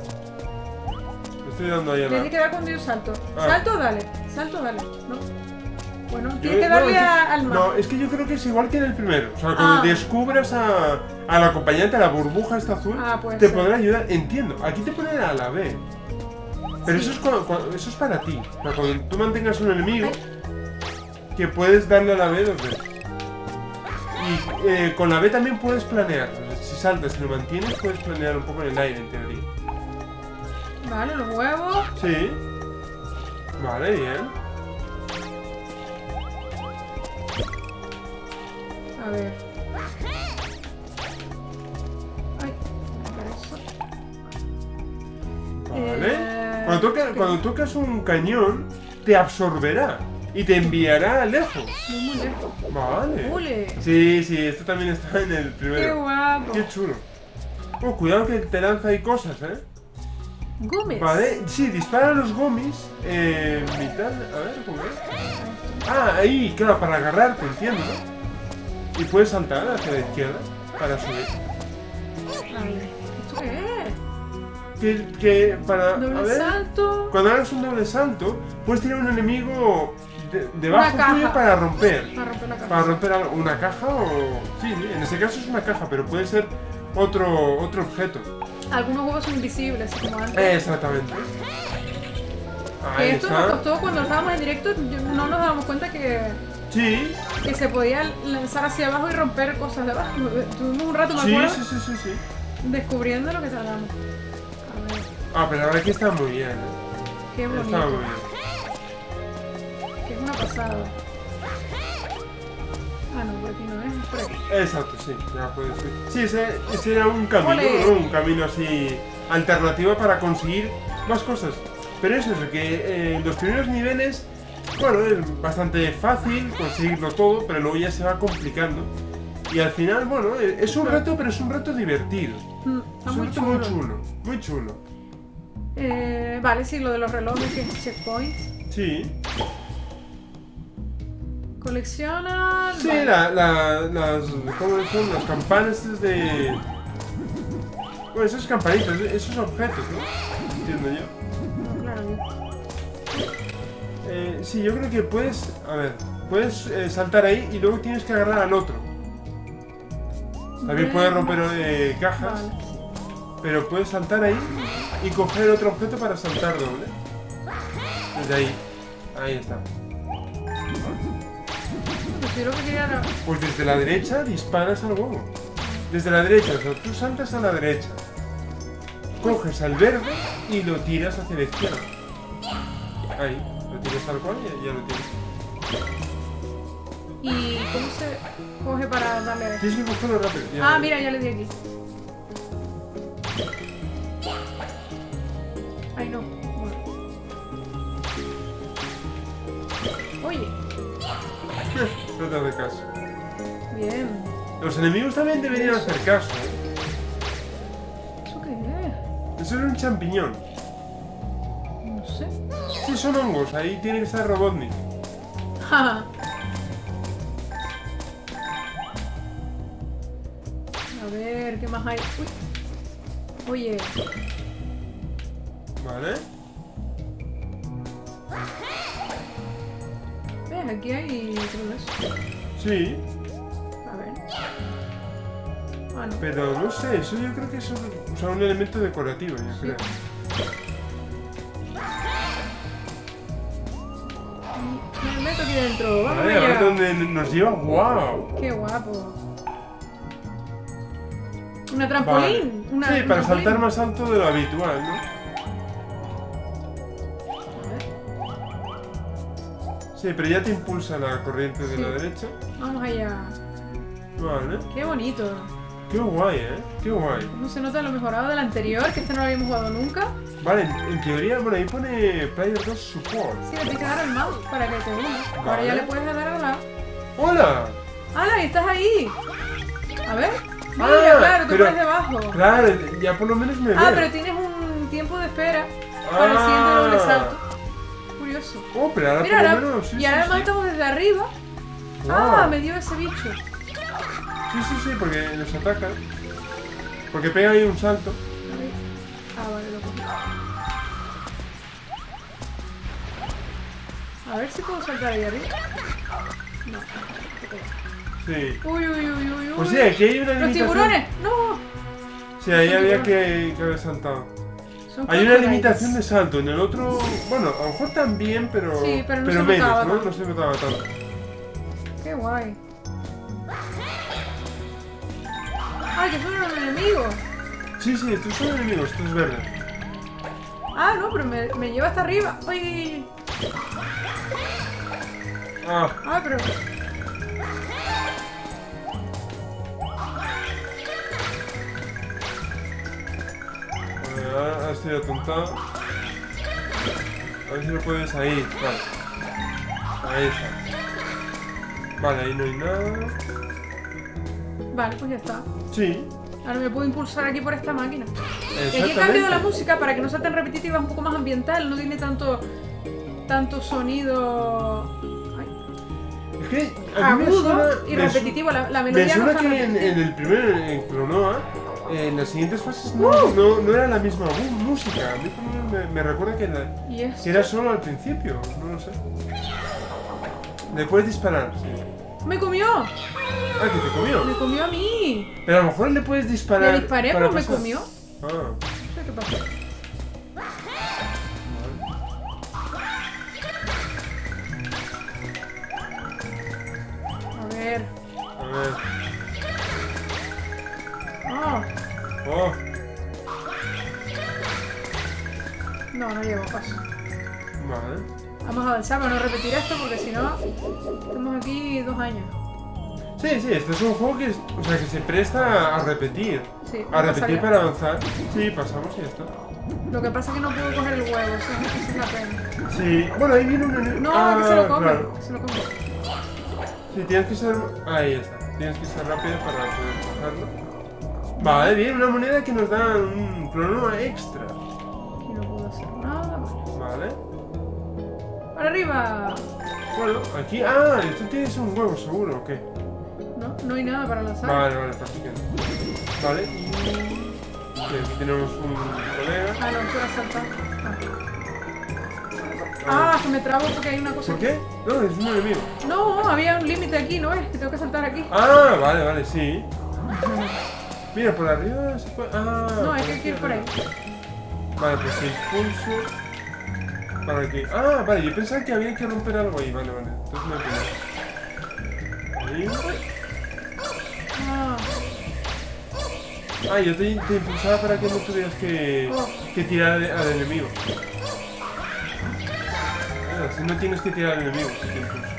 le estoy dando ahí a Le tienes que la... dar cuando yo salto. Ah. Salto, dale. Salto, dale. No. Bueno, Yo- tienes que no, darle es que- a- al mar. No, es que yo creo que es igual que en el primero. O sea, cuando Ah. descubras a, al acompañante, a la burbuja esta azul, Ah, puede te ser. podrá ayudar. Entiendo, aquí te ponen a la B. Pero Sí. eso, es cuando- cuando- eso es para ti. O sea, cuando tú mantengas un enemigo, que puedes darle a la B dos veces. Y eh, con la B también puedes planear. O sea, si saltas y lo mantienes, puedes planear un poco en el aire, en teoría. Vale, los huevos. Sí. Vale, bien. A ver. Ay, por eso. Vale. Eh, Cuando, toca- ok. cuando tocas un cañón, te absorberá y te enviará lejos. Muy, muy lejos. Vale. ¡Ole! Sí, sí, esto también está en el ¡Qué primero. guapo! Qué chulo. Oh, cuidado que te lanza ahí cosas, ¿eh? Gómez. Vale, sí, dispara los gomis. Eh, mitad. A ver, ¿cómo es? Ah, ahí, claro, para agarrarte, entiendo, ¿no? Y puedes saltar hacia la izquierda para subir. Ay, ¿esto qué es? Que, que para. a Doble ver, salto. cuando hagas un doble salto, puedes tener un enemigo de- debajo Una tuyo caja. para romper. Para romper la caja. Para romper algo- una caja o... Sí, en ese caso es una caja, pero puede ser otro, otro objeto. Algunos huevos son invisibles, así como antes. Exactamente. Que Ahí esto nos está. costó cuando estábamos en directo, yo- no nos dábamos cuenta que, Sí, que se podía lanzar hacia abajo y romper cosas de abajo. Tuvimos un rato, me sí, acuerdo, sí, sí, sí, sí. descubriendo lo que tardamos. A ver, Ah, pero ahora aquí está muy bien. ¿eh? qué Está muy bonito. bien. Que es una pasada. Ah, no, por aquí no es, es por aquí. Exacto, sí, ya puedes ir. Sí, ese, ese era un camino, Ole. ¿no? Un camino así alternativo para conseguir más cosas. Pero es eso, que eh, en los primeros niveles, bueno, es bastante fácil conseguirlo todo, pero luego ya se va complicando. Y al final, bueno, eh, es un reto, pero es un reto divertido. Mm, está Es un muy reto chulo. muy chulo, muy chulo. Eh, vale, sí, lo de los relojes, que es checkpoint. Sí. Colecciona. Sí, vale. la, la, las, ¿cómo son? Las campanas esas de... Bueno, esas campanitas, esos objetos, ¿no? Entiendo yo. No, claro, Eh, sí, yo creo que puedes... A ver, puedes eh, saltar ahí y luego tienes que agarrar al otro. También Ven. puedes romper eh, cajas, Vale. pero puedes saltar ahí y coger otro objeto para saltar doble. Desde ahí. Ahí está. Pues yo lo que quería era. Pues desde la derecha disparas al huevo. Desde la derecha, o sea, tú saltas a la derecha. coges al verde y lo tiras hacia la izquierda. Ahí, lo tiras tal cual y ya lo tienes. ¿Y cómo se coge para darle a esto? Tienes que cogerlo rápido. Ya Ah, lo- mira, ya le di aquí. Ay, no. Bueno. Oye, No te hace caso. bien. Los enemigos también deberían hacer caso. ¿eh? ¿Eso qué es? Eso es un champiñón. No sé. Sí, son hongos. Ahí tiene que estar Robotnik. Ja. A ver, ¿qué más hay? Uy. Oye, Vale. ¿ves? Aquí hay todo eso. Sí, A ver. Ah, no. pero no sé. Eso yo creo que es un, o sea, un elemento decorativo, yo Sí. creo. Me meto aquí dentro. Vamos Vale, a ver allá. dónde nos lleva. ¡Wow! Qué guapo. ¿Una trampolín? Una, Sí, un para trampolín. saltar más alto de lo habitual, ¿no? A ver, Sí, pero ya te impulsa la corriente de Sí. la derecha. vamos allá. Vale. Qué bonito. Qué guay, ¿eh? Qué guay. ¿Cómo se nota lo mejorado del anterior? Que este no lo habíamos jugado nunca. Vale, en, en teoría, bueno, ahí pone Player dos Support. Sí, le tienes que dar al mouse para que te una. Ahora Vale. ya le puedes dar a la... ¡Hola! ¡Hala! ¡Y estás ahí! A ver. Mira, Ah, claro, tú pero- pones debajo. Claro, ya por lo menos me Ah, ve. pero tienes un tiempo de espera para el siguiente Ah. doble salto. Curioso. Oh, pero ahora Mira, por lo ahora, menos, sí, y sí, ahora sí. además estamos desde arriba. Wow. Ah, me dio ese bicho. Sí, sí, sí, porque nos atacan. Porque pega ahí un salto. Ahí. Ah, vale, lo cogí. A ver si puedo saltar ahí arriba. No. Ok. Sí. Uy, uy, uy, uy, uy. Pues sí, aquí hay una ¡Los limitación. tiburones! ¡No! Sí, ahí Son había tiburones. que, que haber saltado. Son Hay una crocodiles. limitación de salto. En el otro, bueno, a lo mejor también, pero, Sí, pero no se menos, notaba ¿no? tanto. No se notaba tanto. ¡Qué guay! ¡Ay, que son unos enemigos! Sí, sí, estos son enemigos, estos verdes. Ah, no, pero me, me lleva hasta arriba. ¡Ay! Ah, Ah, pero... vale, ahora estoy atontado. A ver si lo puedes ahí. Vale. Ahí está. Vale, ahí no hay nada. Vale, pues ya está. Sí. Ahora me puedo impulsar aquí por esta máquina. Y aquí he Exactamente. cambiado la música para que no sea tan repetitiva, es un poco más ambiental, no tiene tanto tanto sonido ay, Es que a mí me agudo suena- y me su- repetitivo. La, la Me melodía no suena está que en, repetitiva. en el primer, en Clonoa, en las siguientes fases no, no, no era la misma mu- música. A mí por lo menos me, me recuerda que, la- Y es... que era solo al principio, no lo sé. Le puedes disparar, sí. ¡Me comió! Ah, que te comió. ¡Me comió a mí! Pero a lo mejor le puedes disparar. Le disparé, para pero me pasar. comió. Ah, No sé qué pasó. A ver... a ver. ¡Oh! Oh, No, no llevo paso. vale. Vamos a avanzar para no repetir esto porque si no... Estamos aquí dos años. Sí, sí, este es un juego que, es- o sea, que se presta a repetir. Sí, A repetir pasaría. para avanzar. Sí, pasamos y ya está. Lo que pasa es que no puedo coger el huevo, esa es, esa es la pena. Sí, bueno, ahí viene un enemigo. No, ah, que se lo come, claro. que se lo come. Sí, tienes que ser... Ahí está. Tienes que ser rápido para poder cogerlo. Vale, bien, una moneda que nos da un crono extra. Y no puedo hacer nada. Vale. Vale. ¡Para arriba! Bueno, aquí... Ah, tú tienes un huevo seguro, ¿o qué? No, no hay nada para lanzar. Vale, vale, perfecto. Vale, y... y aquí tenemos un colega. Ah, no, quiero saltar. Ah. ah, que me trabo porque hay una cosa. ¿Por qué? No, es un enemigo. No, había un límite aquí, ¿no es? Que tengo que saltar aquí. Ah, vale, vale, sí. Mira, por arriba se puede... Ah, No, hay que ir por ahí. Vale, pues impulso... Para aquí. Ah, vale, yo pensaba que había que romper algo ahí. Vale, vale. Entonces no hay problema. Ahí. Ah, Ah, yo te, te impulsaba para que no tuvieras que, Oh. que tirar al, al enemigo. Ah, si no tienes que tirar al enemigo, si te impulso.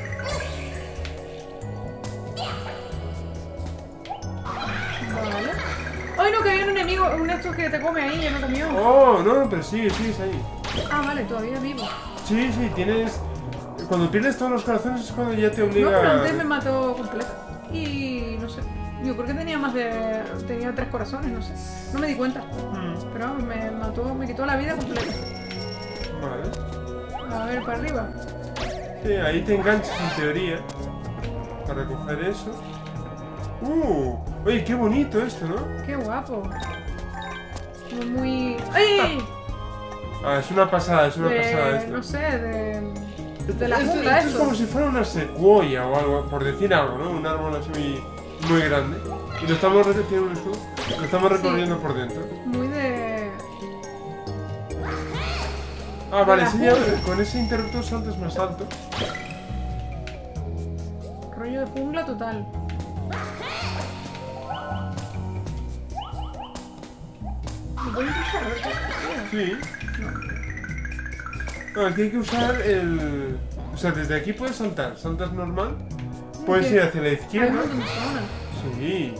Vale. Ay, no, que hay un enemigo, un de estos que te come ahí, ya me comió. Oh, no, pero sí, sigues ahí. Ah, vale, todavía vivo. Sí, sí, tienes... Cuando pierdes todos los corazones es cuando ya te No, obliga pero a... antes me mató completa. Y no sé. Yo creo que tenía más de. Tenía tres corazones, no sé. No me di cuenta. Mm, Pero vamos, me mató, me quitó la vida completa. vale. A ver, para arriba. Sí, ahí te enganchas en teoría. Para coger eso. Uh, oye, qué bonito esto, ¿no? Qué guapo. Como muy. ¡Ay! Ah, es una pasada, es una pasada De, esto. no sé, de. De la esto, jungla, esto es esto. como si fuera una secuoya o algo, por decir algo, ¿no? Un árbol así muy, muy grande. Y lo estamos, re- tiene un escudo. Lo estamos recorriendo por dentro. Muy de. Ah, vale, la sí, ya, jungla. con ese interruptor saltas más alto. Rollo de jungla total. ¿Me puedo impulsar? A ver qué Sí. No, aquí hay que usar el... O sea, desde aquí puedes saltar. Saltas normal. Puedes ¿Qué? ir hacia la Hay un izquierda. montón de zonas. Sí.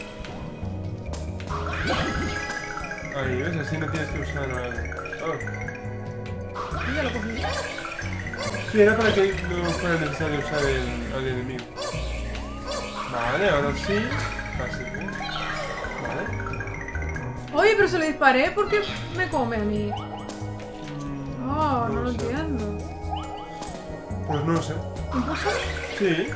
Ahí, ¿ves? Así no tienes que usar... Ah. Sí, ya lo cogí. Sí, era para que no fuera necesario usar el, al enemigo. Vale, ahora sí. Casi bien. Vale. Oye, pero se le disparé porque me come a mí. Mm, Oh, no lo sé. entiendo. Pues no sé. ¿Impulso? Sí.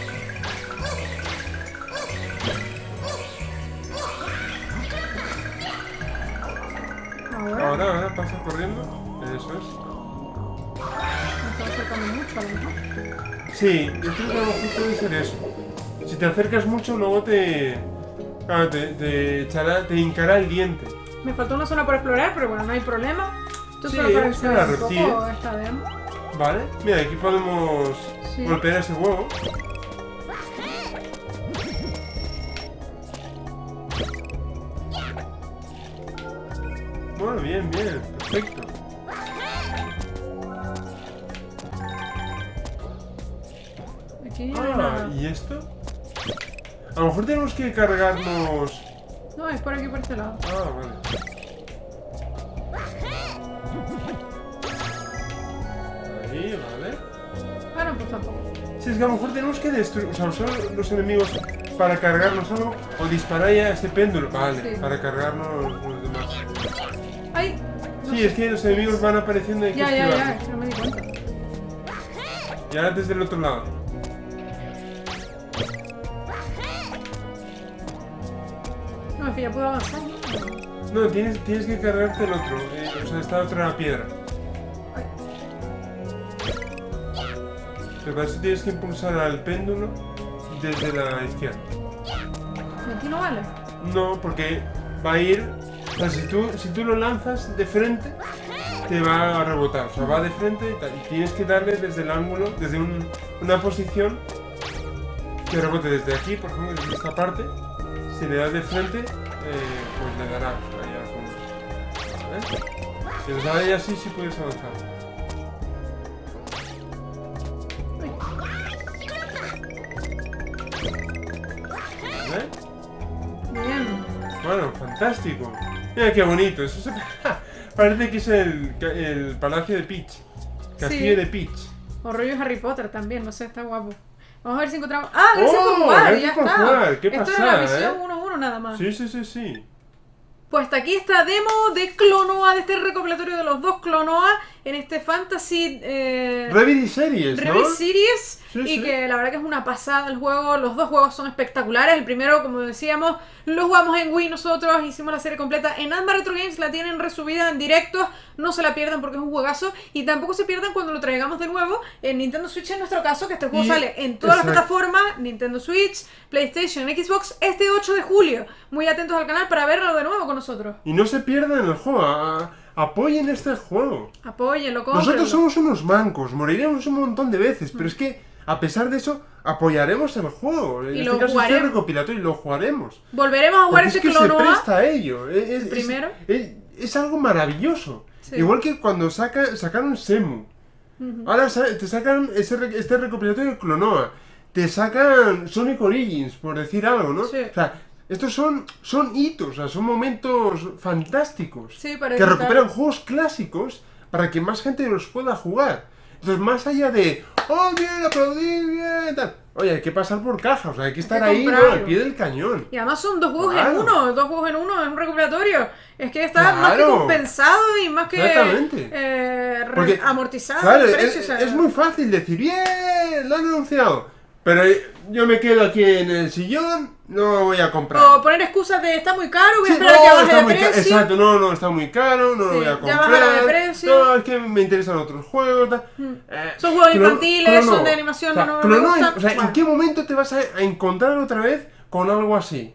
Ahora. Ahora, ahora pasa corriendo. Eso es. Me estaba acercando mucho a lo mejor. Sí, yo creo que a lo mejor puede ser eso. Si te acercas mucho, luego te... Claro, te, te echará, te hincará el diente. Me faltó una zona por explorar, pero bueno, no hay problema. Esto Sí, solo para es que se para vea un reptiles. poco esta demo. Vale, mira, aquí podemos Sí. golpear ese huevo. Bueno, bien, bien, perfecto. Aquí no hay Ah, nada. ¿y esto? A lo mejor tenemos que cargarnos... No, es por aquí, por este lado. Ah, vale. Ahí, vale. Bueno, pues tampoco. Si es que a lo mejor tenemos que destruir, o sea, usar los enemigos para cargarnos algo o disparar ya ese péndulo, vale, Sí. para cargarnos los demás. ¡Ay! No Sí, sé. es que los enemigos van apareciendo y hay que Ya, ya, ya, esquivarlos. es que no me di cuenta. Y ahora desde el otro lado. No, es que ya puedo avanzar. ¿no? No, tienes, tienes que cargarte el otro, eh, o sea, esta otra piedra. Ay. Pero para eso tienes que impulsar al péndulo desde la izquierda. ¿Y aquí no vale? No, porque va a ir... O sea, si tú, si tú lo lanzas de frente, te va a rebotar. O sea, va de frente y, tal, y tienes que darle desde el ángulo, desde un- una posición que rebote desde aquí, por ejemplo, desde esta parte. Si le das de frente, eh, pues le dará ahí al fondo. ¿Vale? Si lo sabes ya sí, sí puedes avanzar. Ay. ¿Vale? Bien. Bueno, fantástico. Mira qué bonito. Eso se... Parece que es el, el palacio de Peach. Castillo Sí. de Peach. O rollo Harry Potter también, no sé, está guapo. Vamos a ver si encontramos. ¡Ah! Gracias ¡Oh! por jugar! Gracias Ya por está. jugar, qué Esto era pasada, la visión ¿eh? uno uno nada más. Sí, sí, sí, sí. Pues hasta aquí esta demo de Clonoa, de este recopilatorio de los dos Clonoa en este Fantasy eh, Revity Series, ¿no? Revit Series. Sí, y sí. que la verdad que es una pasada el juego. Los dos juegos son espectaculares. El primero, como decíamos, lo jugamos en Wii nosotros. Hicimos la serie completa. En Amba Retro Games la tienen resubida en directo. No se la pierdan porque es un juegazo. Y tampoco se pierdan cuando lo traigamos de nuevo en Nintendo Switch en nuestro caso. Que este juego Y- sale en todas exacto. las plataformas. Nintendo Switch, PlayStation, Xbox. Este ocho de julio. Muy atentos al canal para verlo de nuevo con nosotros. Y no se pierdan el juego. a- apoyen este juego. Apóyenlo, cómprenlo. Nosotros somos unos mancos. Moriremos un montón de veces. Pero es que a pesar de eso, apoyaremos el juego. En Y este lo caso jugaremos. este recopilatorio y lo jugaremos. Volveremos a jugar Porque ese es que se Clonoa. presta a ello. Es, es- Primero. Es, es algo maravilloso. Sí. Igual que cuando saca, sacaron Semu. Ujú. Ahora sa- te sacan ese, re- este recopilatorio de Clonoa. Te sacan Sonic Origins, por decir algo, ¿no? Sí. O sea, estos son, son hitos, o sea, son momentos fantásticos. Sí, para que disfrutar. recuperan juegos clásicos para que más gente los pueda jugar. Entonces, más allá de, oh, bien, aplaudir, bien, tal. Oye, hay que pasar por caja, o sea, hay que estar que ahí, ¿no? comprarlo. Al pie del cañón. Y además son dos juegos Claro. en uno, dos juegos en uno, es un recopilatorio. Es que está Claro. más que compensado y más que Exactamente. eh, re- Porque, amortizado claro, el es, precio. o sea, es muy fácil decir, bien, lo han anunciado. Pero yo me quedo aquí en el sillón, no voy a comprar. O poner excusas de está muy caro, voy a Sí, esperar a que no, baje está de muy ca- precio. Exacto, no, no, está muy caro, no Sí, lo voy a ya comprar. bajará de precio. No, es que me interesan otros juegos. tal. Eh, Son juegos Clon- infantiles, Clono. son de animación, O sea, no, no me Clono, gustan. o sea, ¿en Bueno. qué momento te vas a, a encontrar otra vez con algo así?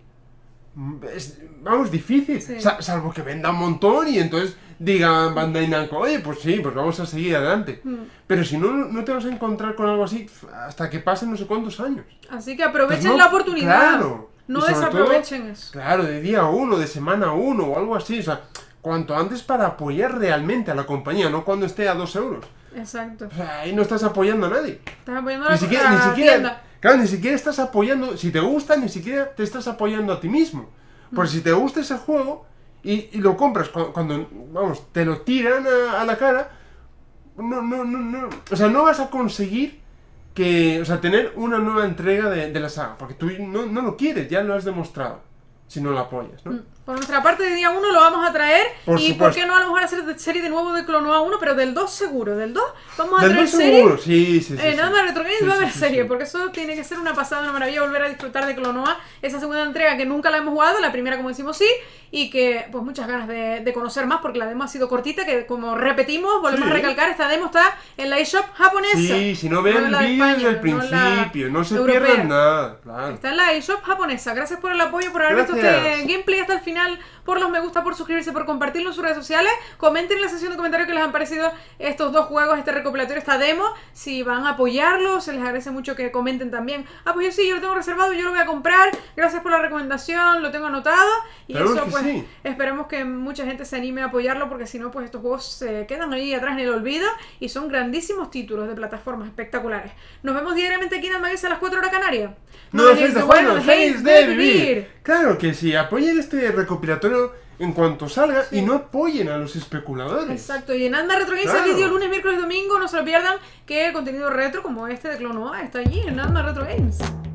Es, vamos, difícil. Sí. Sa- salvo que venda un montón y entonces digan Bandai Namco, oye, pues sí, pues vamos a seguir adelante. Mm. Pero si no, no te vas a encontrar con algo así hasta que pasen no sé cuántos años. Así que aprovechen Pues no, la oportunidad. claro. No Y sobre desaprovechen todo, eso. Claro, de día uno, de semana uno o algo así. O sea, cuanto antes para apoyar realmente a la compañía, no cuando esté a dos euros. Exacto. O sea, ahí no estás apoyando a nadie. Estás apoyando a Ni la, siquiera, a ni la siquiera, tienda. claro, ni siquiera estás apoyando, si te gusta, ni siquiera te estás apoyando a ti mismo. Porque si te gusta ese juego y, y lo compras cuando, cuando, vamos, te lo tiran a, a la cara, no, no, no, no, o sea, no vas a conseguir que, o sea, tener una nueva entrega de, de la saga, porque tú no, no lo quieres, ya lo has demostrado, si no lo apoyas, ¿no? Mm. Por nuestra parte, de día uno lo vamos a traer. Por y supuesto. por qué no a lo mejor hacer de- serie de nuevo de Clonoa uno, pero del dos seguro. Del dos vamos a Del traer dos serie. seguro, sí, sí, sí. En sí. Anda Retro Games Sí, va a sí, haber sí, serie, sí. porque eso tiene que ser una pasada, una maravilla volver a disfrutar de Clonoa, esa segunda entrega que nunca la hemos jugado, la primera como decimos sí, y que pues muchas ganas de, de conocer más, porque la demo ha sido cortita, que como repetimos, volvemos Sí. a recalcar, esta demo está en la eShop japonesa. Sí, si no vean en la de vídeos España, desde el no en la principio, no se europea. pierdan nada, claro. Está en la eShop japonesa. Gracias por el apoyo, por haber visto Gracias. este gameplay hasta el final, por los me gusta, por suscribirse, por compartirlo en sus redes sociales. Comenten en la sección de comentarios que les han parecido estos dos juegos, este recopilatorio, esta demo. Si van a apoyarlo, se les agradece mucho que comenten también. Ah, pues yo sí, yo lo tengo reservado, yo lo voy a comprar. Gracias por la recomendación, lo tengo anotado. Y Claro eso, que pues, sí. esperemos que mucha gente se anime a apoyarlo, porque si no, pues estos juegos se quedan ahí atrás en el olvido y son grandísimos títulos de plataformas espectaculares. Nos vemos diariamente aquí en Almaguesa a las cuatro horas Canaria. No dejéis de jugar, no dejéis de vivir. Claro que sí, apoyen este recopilatorio en cuanto salga y no apoyen a los especuladores. Exacto, y en Anda Retro Games Claro. el vídeo lunes, miércoles, domingo, no se lo pierdan, que el contenido retro como este de Clonoa está allí en Anda Retro Games.